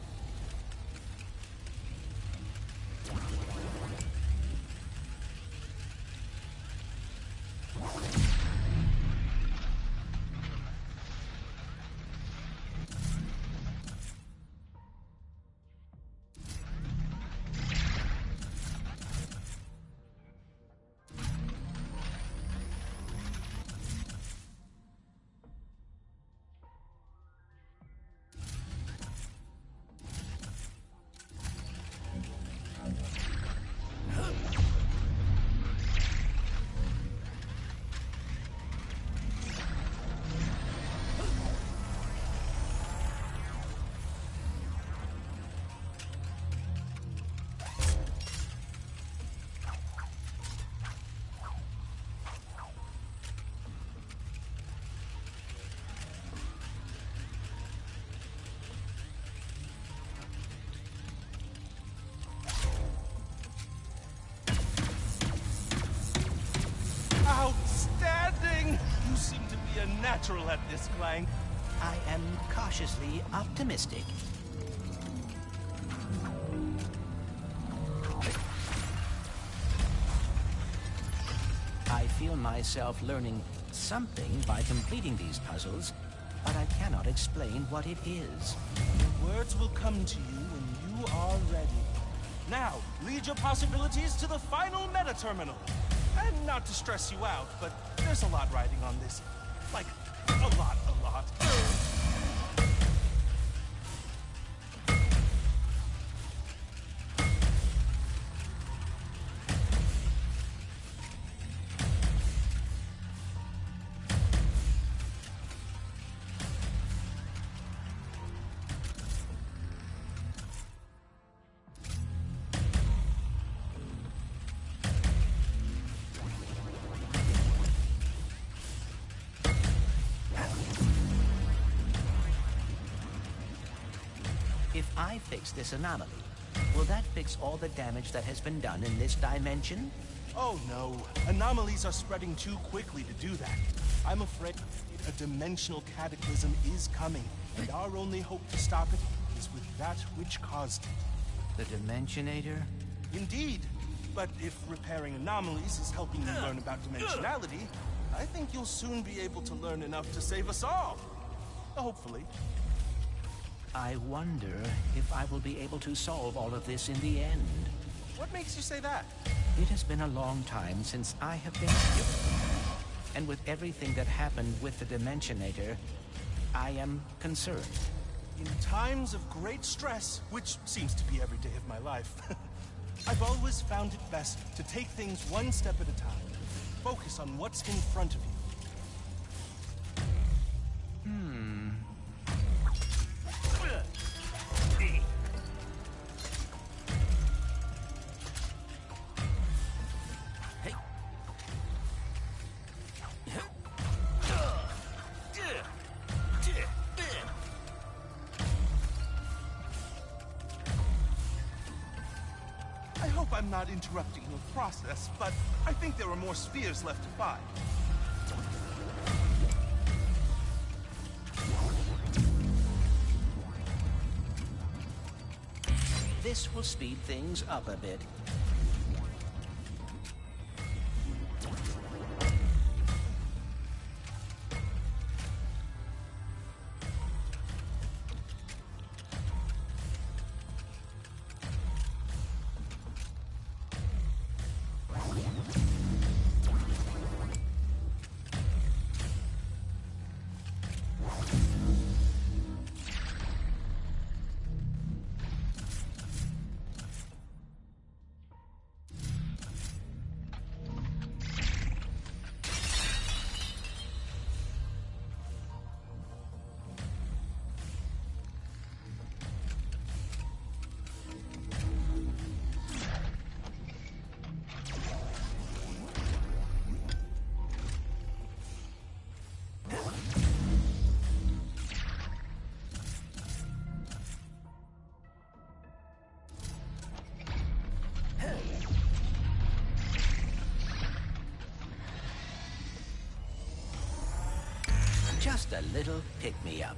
seem to be a natural at this, Clank. I am cautiously optimistic. I feel myself learning something by completing these puzzles, but I cannot explain what it is. The words will come to you when you are ready. Now, lead your possibilities to the final meta terminal. And not to stress you out, but there's a lot riding on this. Like, a lot, a lot. If I fix this anomaly, will that fix all the damage that has been done in this dimension? Oh no, anomalies are spreading too quickly to do that. I'm afraid a dimensional cataclysm is coming, and our only hope to stop it is with that which caused it. The Dimensionator? Indeed. But if repairing anomalies is helping you learn about dimensionality, I think you'll soon be able to learn enough to save us all. Hopefully. I wonder if I will be able to solve all of this in the end. What makes you say that? It has been a long time since I have been here. And with everything that happened with the Dimensionator, I am concerned. In times of great stress, which seems to be every day of my life, I've always found it best to take things one step at a time. Focus on what's in front of you. Hmm. I hope I'm not interrupting your process, but I think there are more spheres left to find. This will speed things up a bit. Just a little pick-me-up.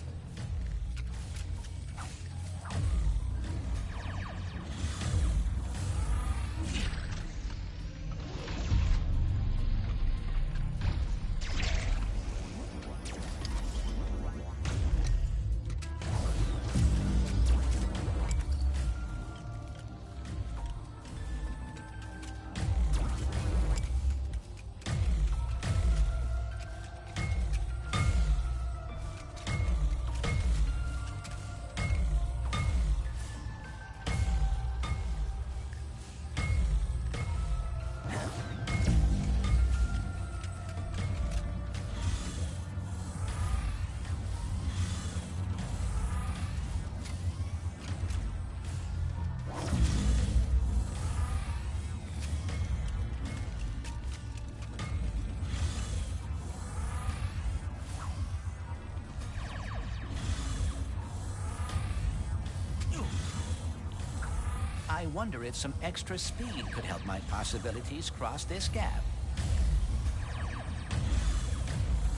I wonder if some extra speed could help my possibilities cross this gap.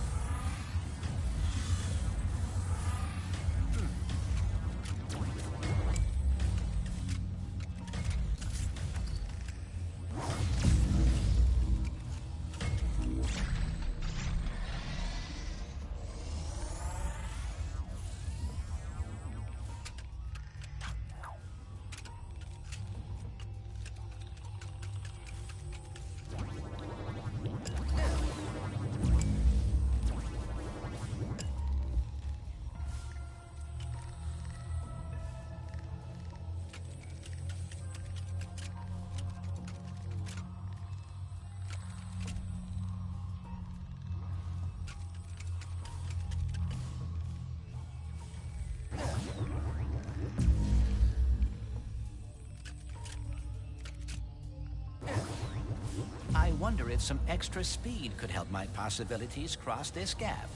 wonder if some extra speed could help my possibilities cross this gap.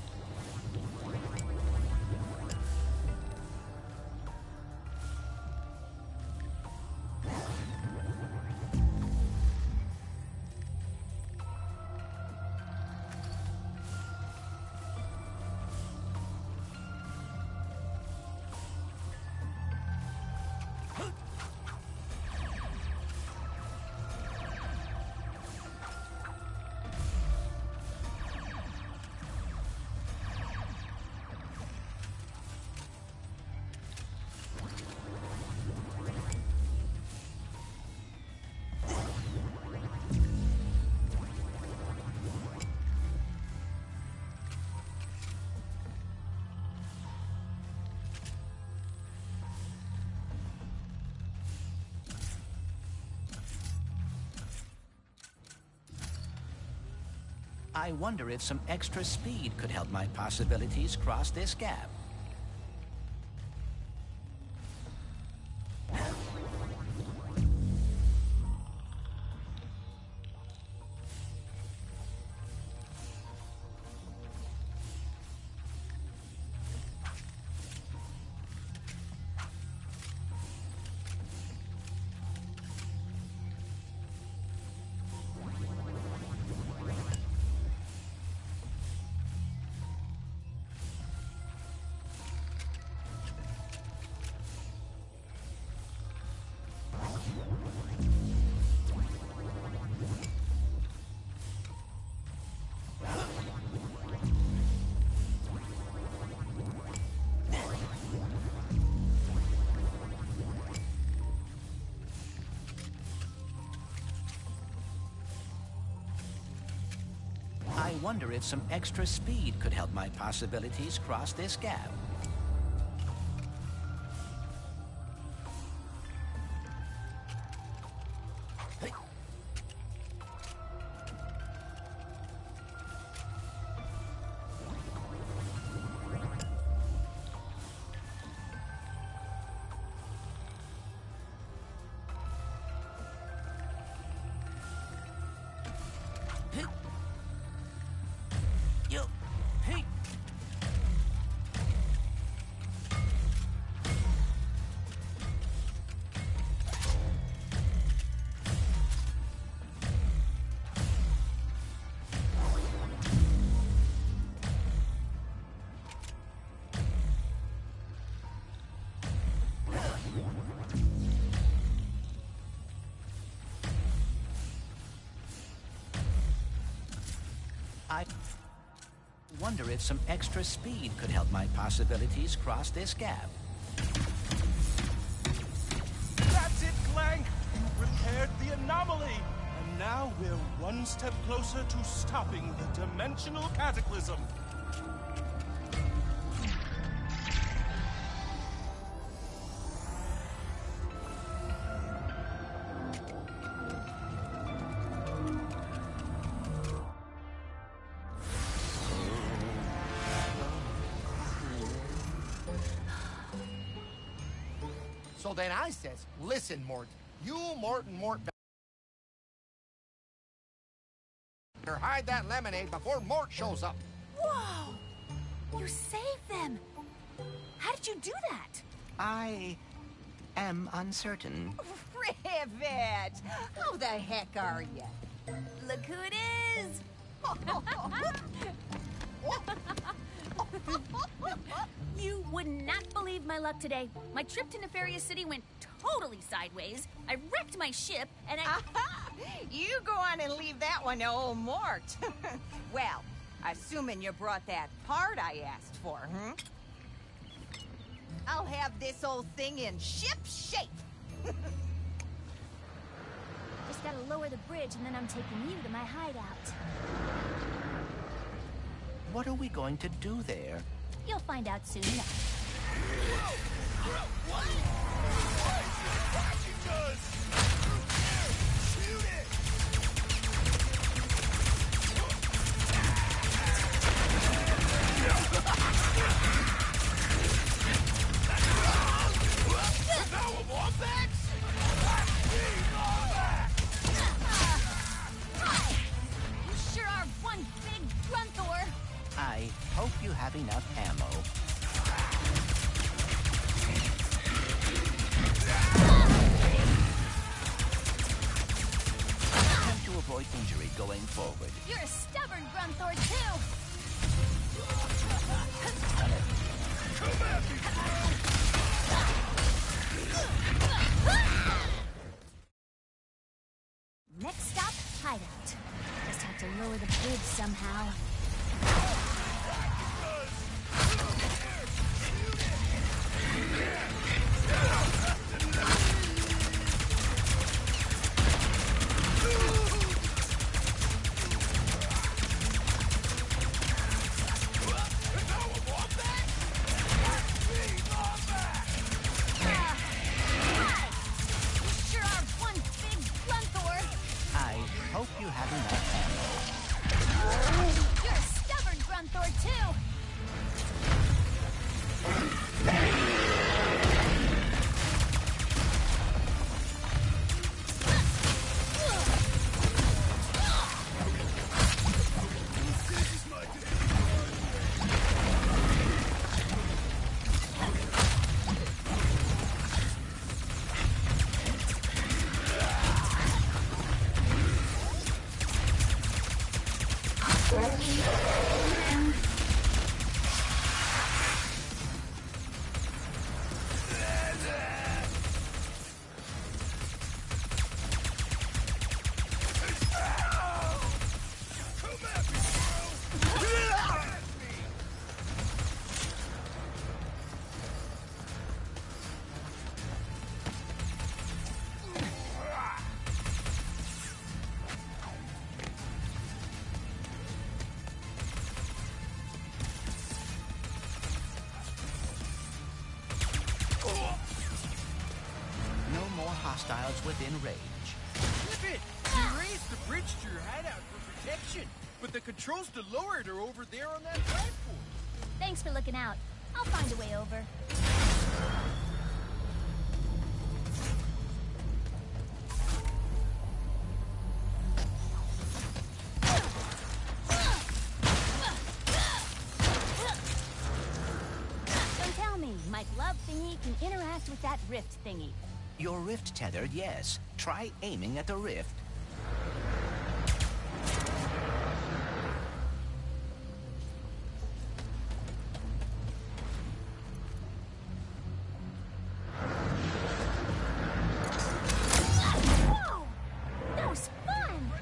I wonder if some extra speed could help my possibilities cross this gap. I wonder if some extra speed could help my possibilities cross this gap. I wonder if some extra speed could help my possibilities cross this gap. That's it, Clank! You repaired the anomaly! And now we're one step closer to stopping the dimensional cataclysm. So then I says, listen, Mort, you, Mort, and Mort better hide that lemonade before Mort shows up. Whoa! You saved them! How did you do that? I am uncertain. Rivet! How the heck are you? Look who it is! You would not believe my luck today. My trip to Nefarious City went totally sideways. I wrecked my ship, and I... Aha! You go on and leave that one to old Mort. Well, assuming you brought that part I asked for, hmm? I'll have this old thing in ship shape. Just gotta lower the bridge, and then I'm taking you to my hideout. What are we going to do there? You'll find out soon enough. What? Watching us! Shoot it! Now a Wombax? Grunthor! I hope you have enough ammo. Attempt to avoid injury going forward. You're a stubborn Grunthor, too! Come at me, Next stop, Hideout. Just have to lower the bridge somehow. Sure are one big Grunthor! I hope you have enough ammo. You're a stubborn Grunthor, too! No more hostiles within range. Flip it! You raised the bridge to your hideout for protection, but the controls to lower it are over there on that platform. Thanks for looking out. I'll find a way over. Don't tell me, my glove thingy can interact with that rift thingy. Your rift tethered, yes. Try aiming at the rift. Whoa! That was fun!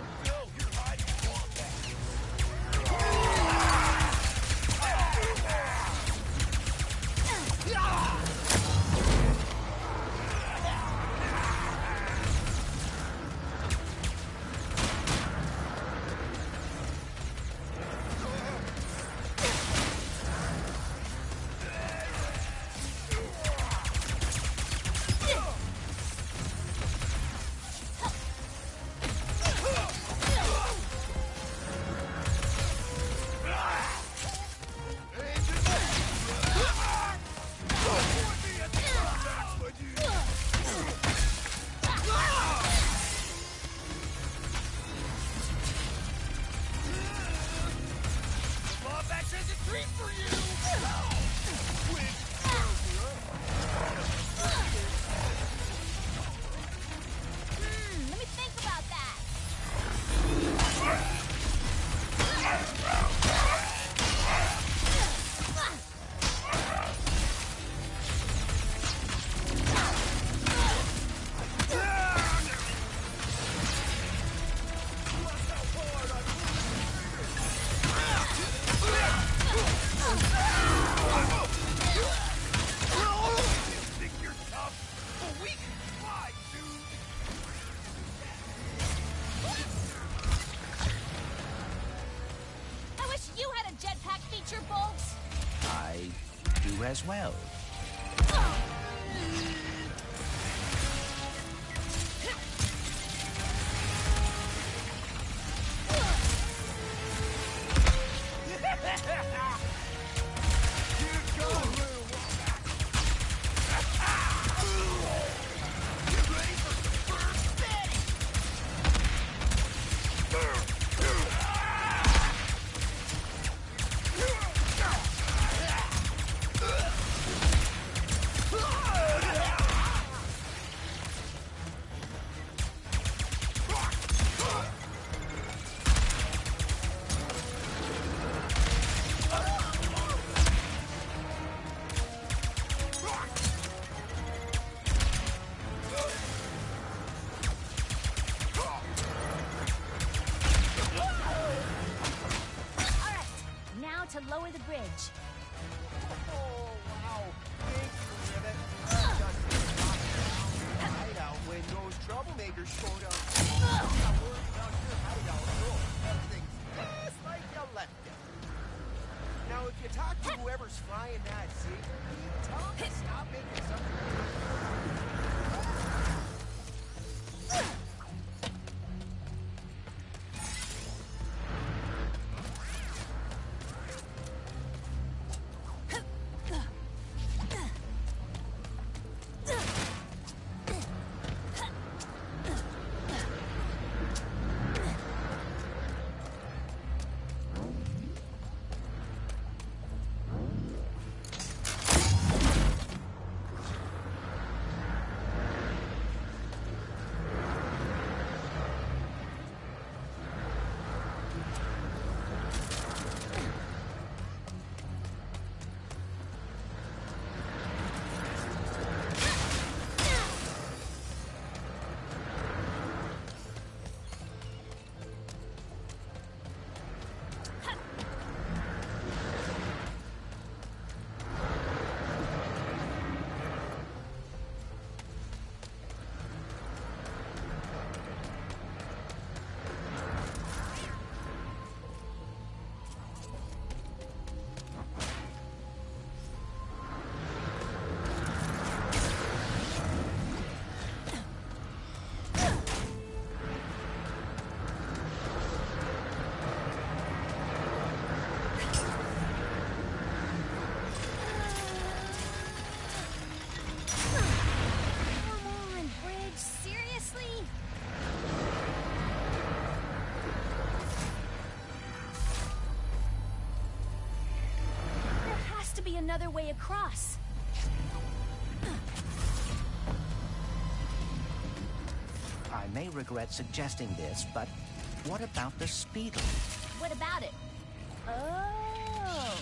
Lawbax has a treat for you! Hmm, let me think about that. think you're tough? Well, we can fly, dude! I wish you had a jetpack feature, Bolts. I do as well. to lower the bridge. Oh, wow. Thank you, Ribbit. Just hideout when those troublemakers showed up. I'm not worried about your hideout at all. Everything's just like you left it. Now, if you talk to whoever's flying that Zig, tell them to stop making something. Another way across. I may regret suggesting this, but what about the Speedle? What about it? Oh.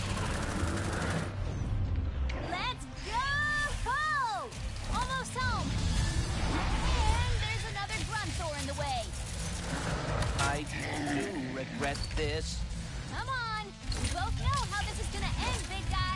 Let's go! Almost home. And there's another Grunthor in the way. I do regret this. Come on. We both know how this is gonna end, big guy.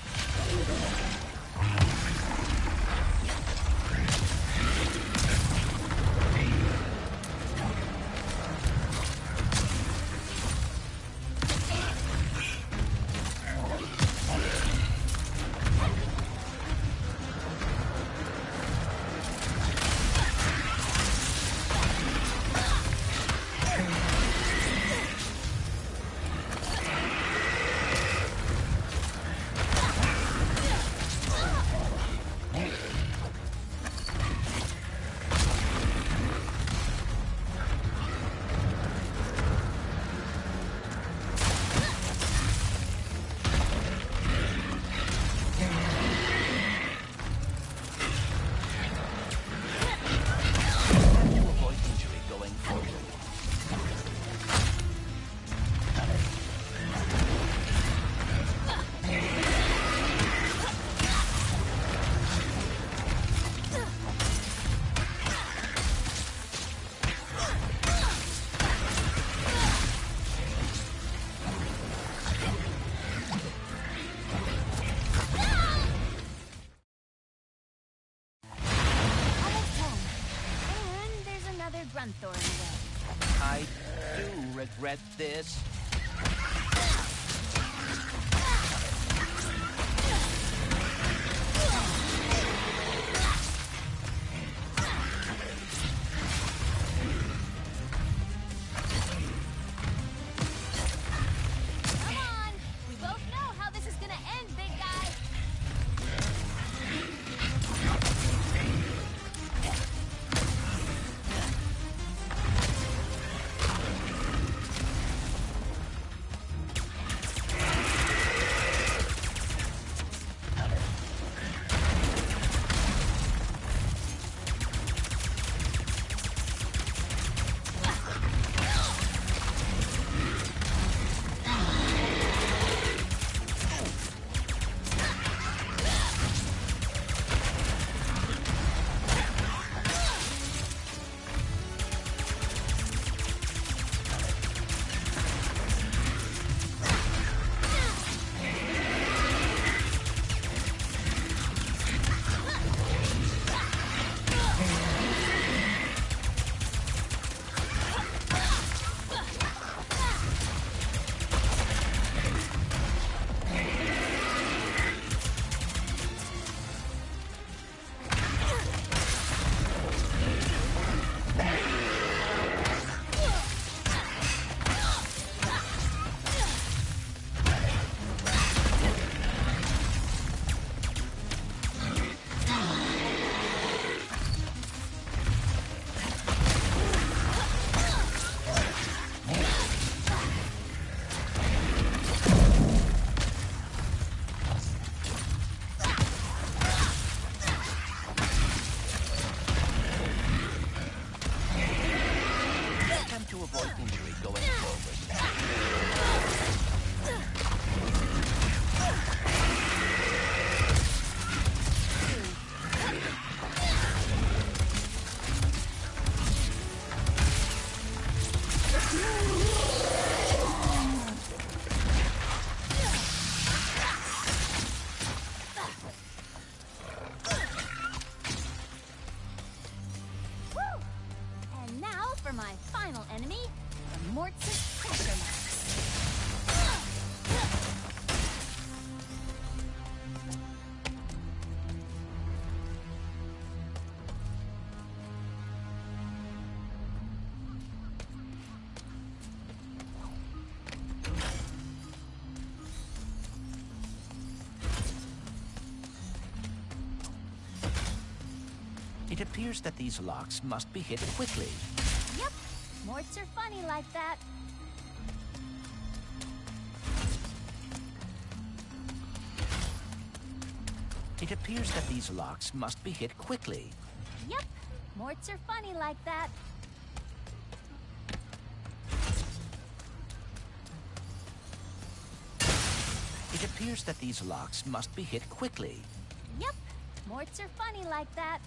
Grunthor in the way. I do regret this. Come on! We both know how this is gonna end, big guy! It appears that these locks must be hit quickly. Yep, Morts are funny like that. It appears that these locks must be hit quickly. Yep, Morts are funny like that. It appears that these locks must be hit quickly. Yep, Morts are funny like that.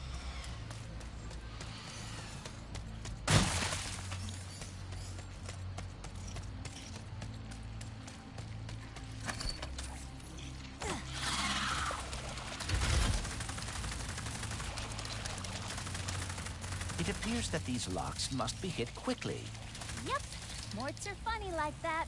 It appears that these locks must be hit quickly. Yep, Morts are funny like that.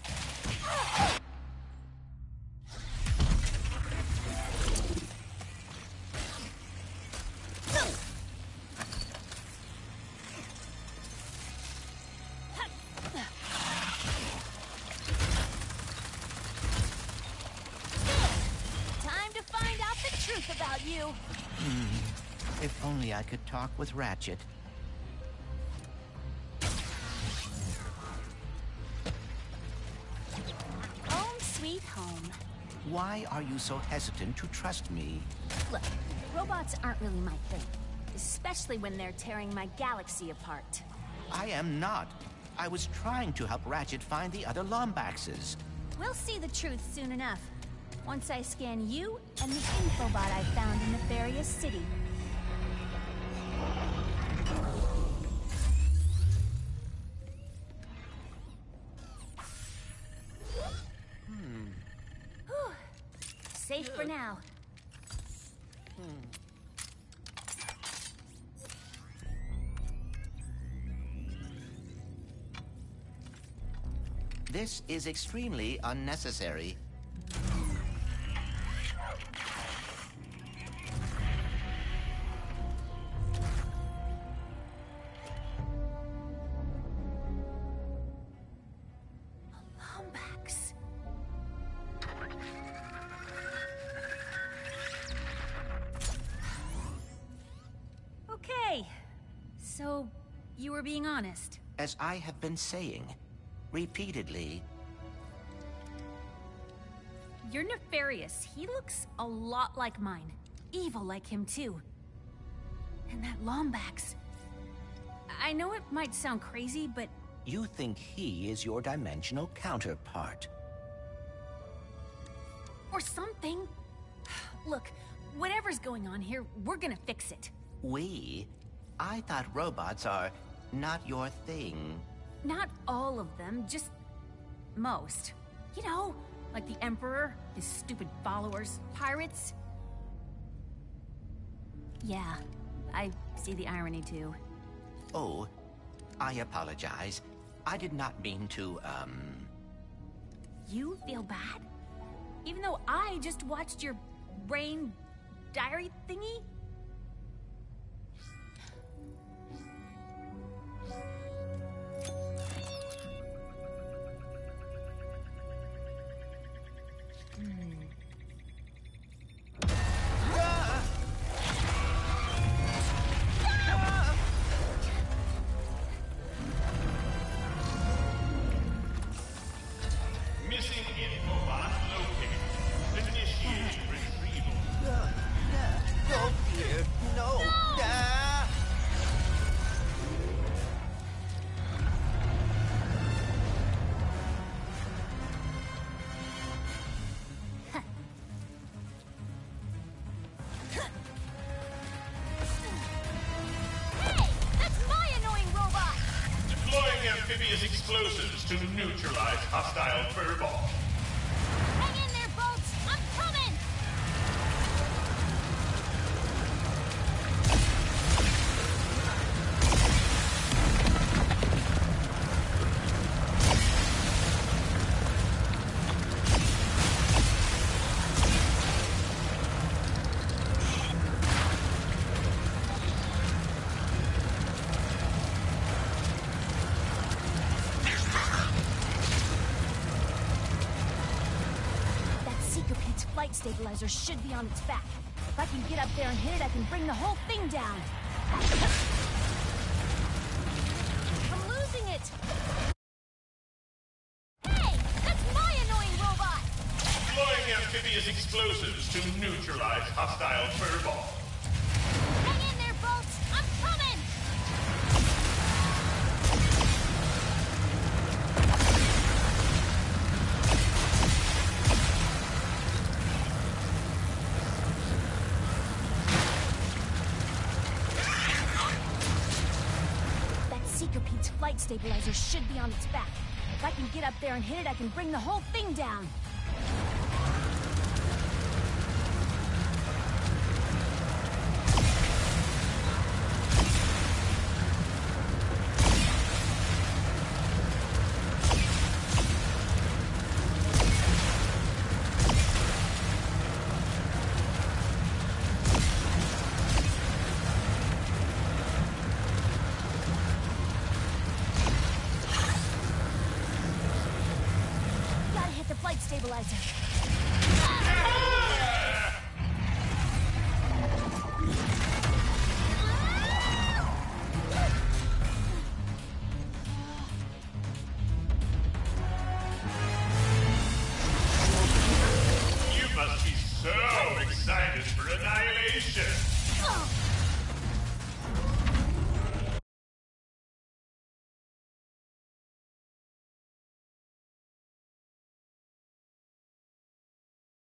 Time to find out the truth about you. Hmm. If only I could talk with Ratchet. Home sweet home. Why are you so hesitant to trust me? Look, robots aren't really my thing. Especially when they're tearing my galaxy apart. I am not. I was trying to help Ratchet find the other Lombaxes. We'll see the truth soon enough. Once I scan you and the infobot I found in Nefarious City. Hmm. Whew. Safe for now. Hmm. This is extremely unnecessary. Lombax. Okay. So, you were being honest. As I have been saying, repeatedly. You're Nefarious. He looks a lot like mine. Evil like him, too. And that Lombax. I know it might sound crazy, but You think he is your dimensional counterpart. or something. Look, whatever's going on here, we're gonna fix it. We? I thought robots are not your thing. Not all of them, just most. You know, like the Emperor, his stupid followers, pirates. Yeah, I see the irony too. Oh, I apologize. I did not mean to, um... You feel bad? Even though I just watched your brain diary thingy? Missing infobot located. Initiate retrieval. Oh dear, no! Ah! Hey! That's my annoying robot! Deploying amphibious explosives to neutralize hostile furball. Hang in there, boats! I'm coming! That Seeker Pit's flight stabilizer should be on its back. If I can get up there and hit it, I can bring the whole thing down. I'm losing it! Hey! That's my annoying robot! Deploying amphibious explosives to neutralize hostile furball. Hang in there, folks! I'm coming! That Seekerpede's flight stabilizer should be on its back. If I can get up there and hit it, I can bring the whole thing down. Gotta hit the flight stabilizer.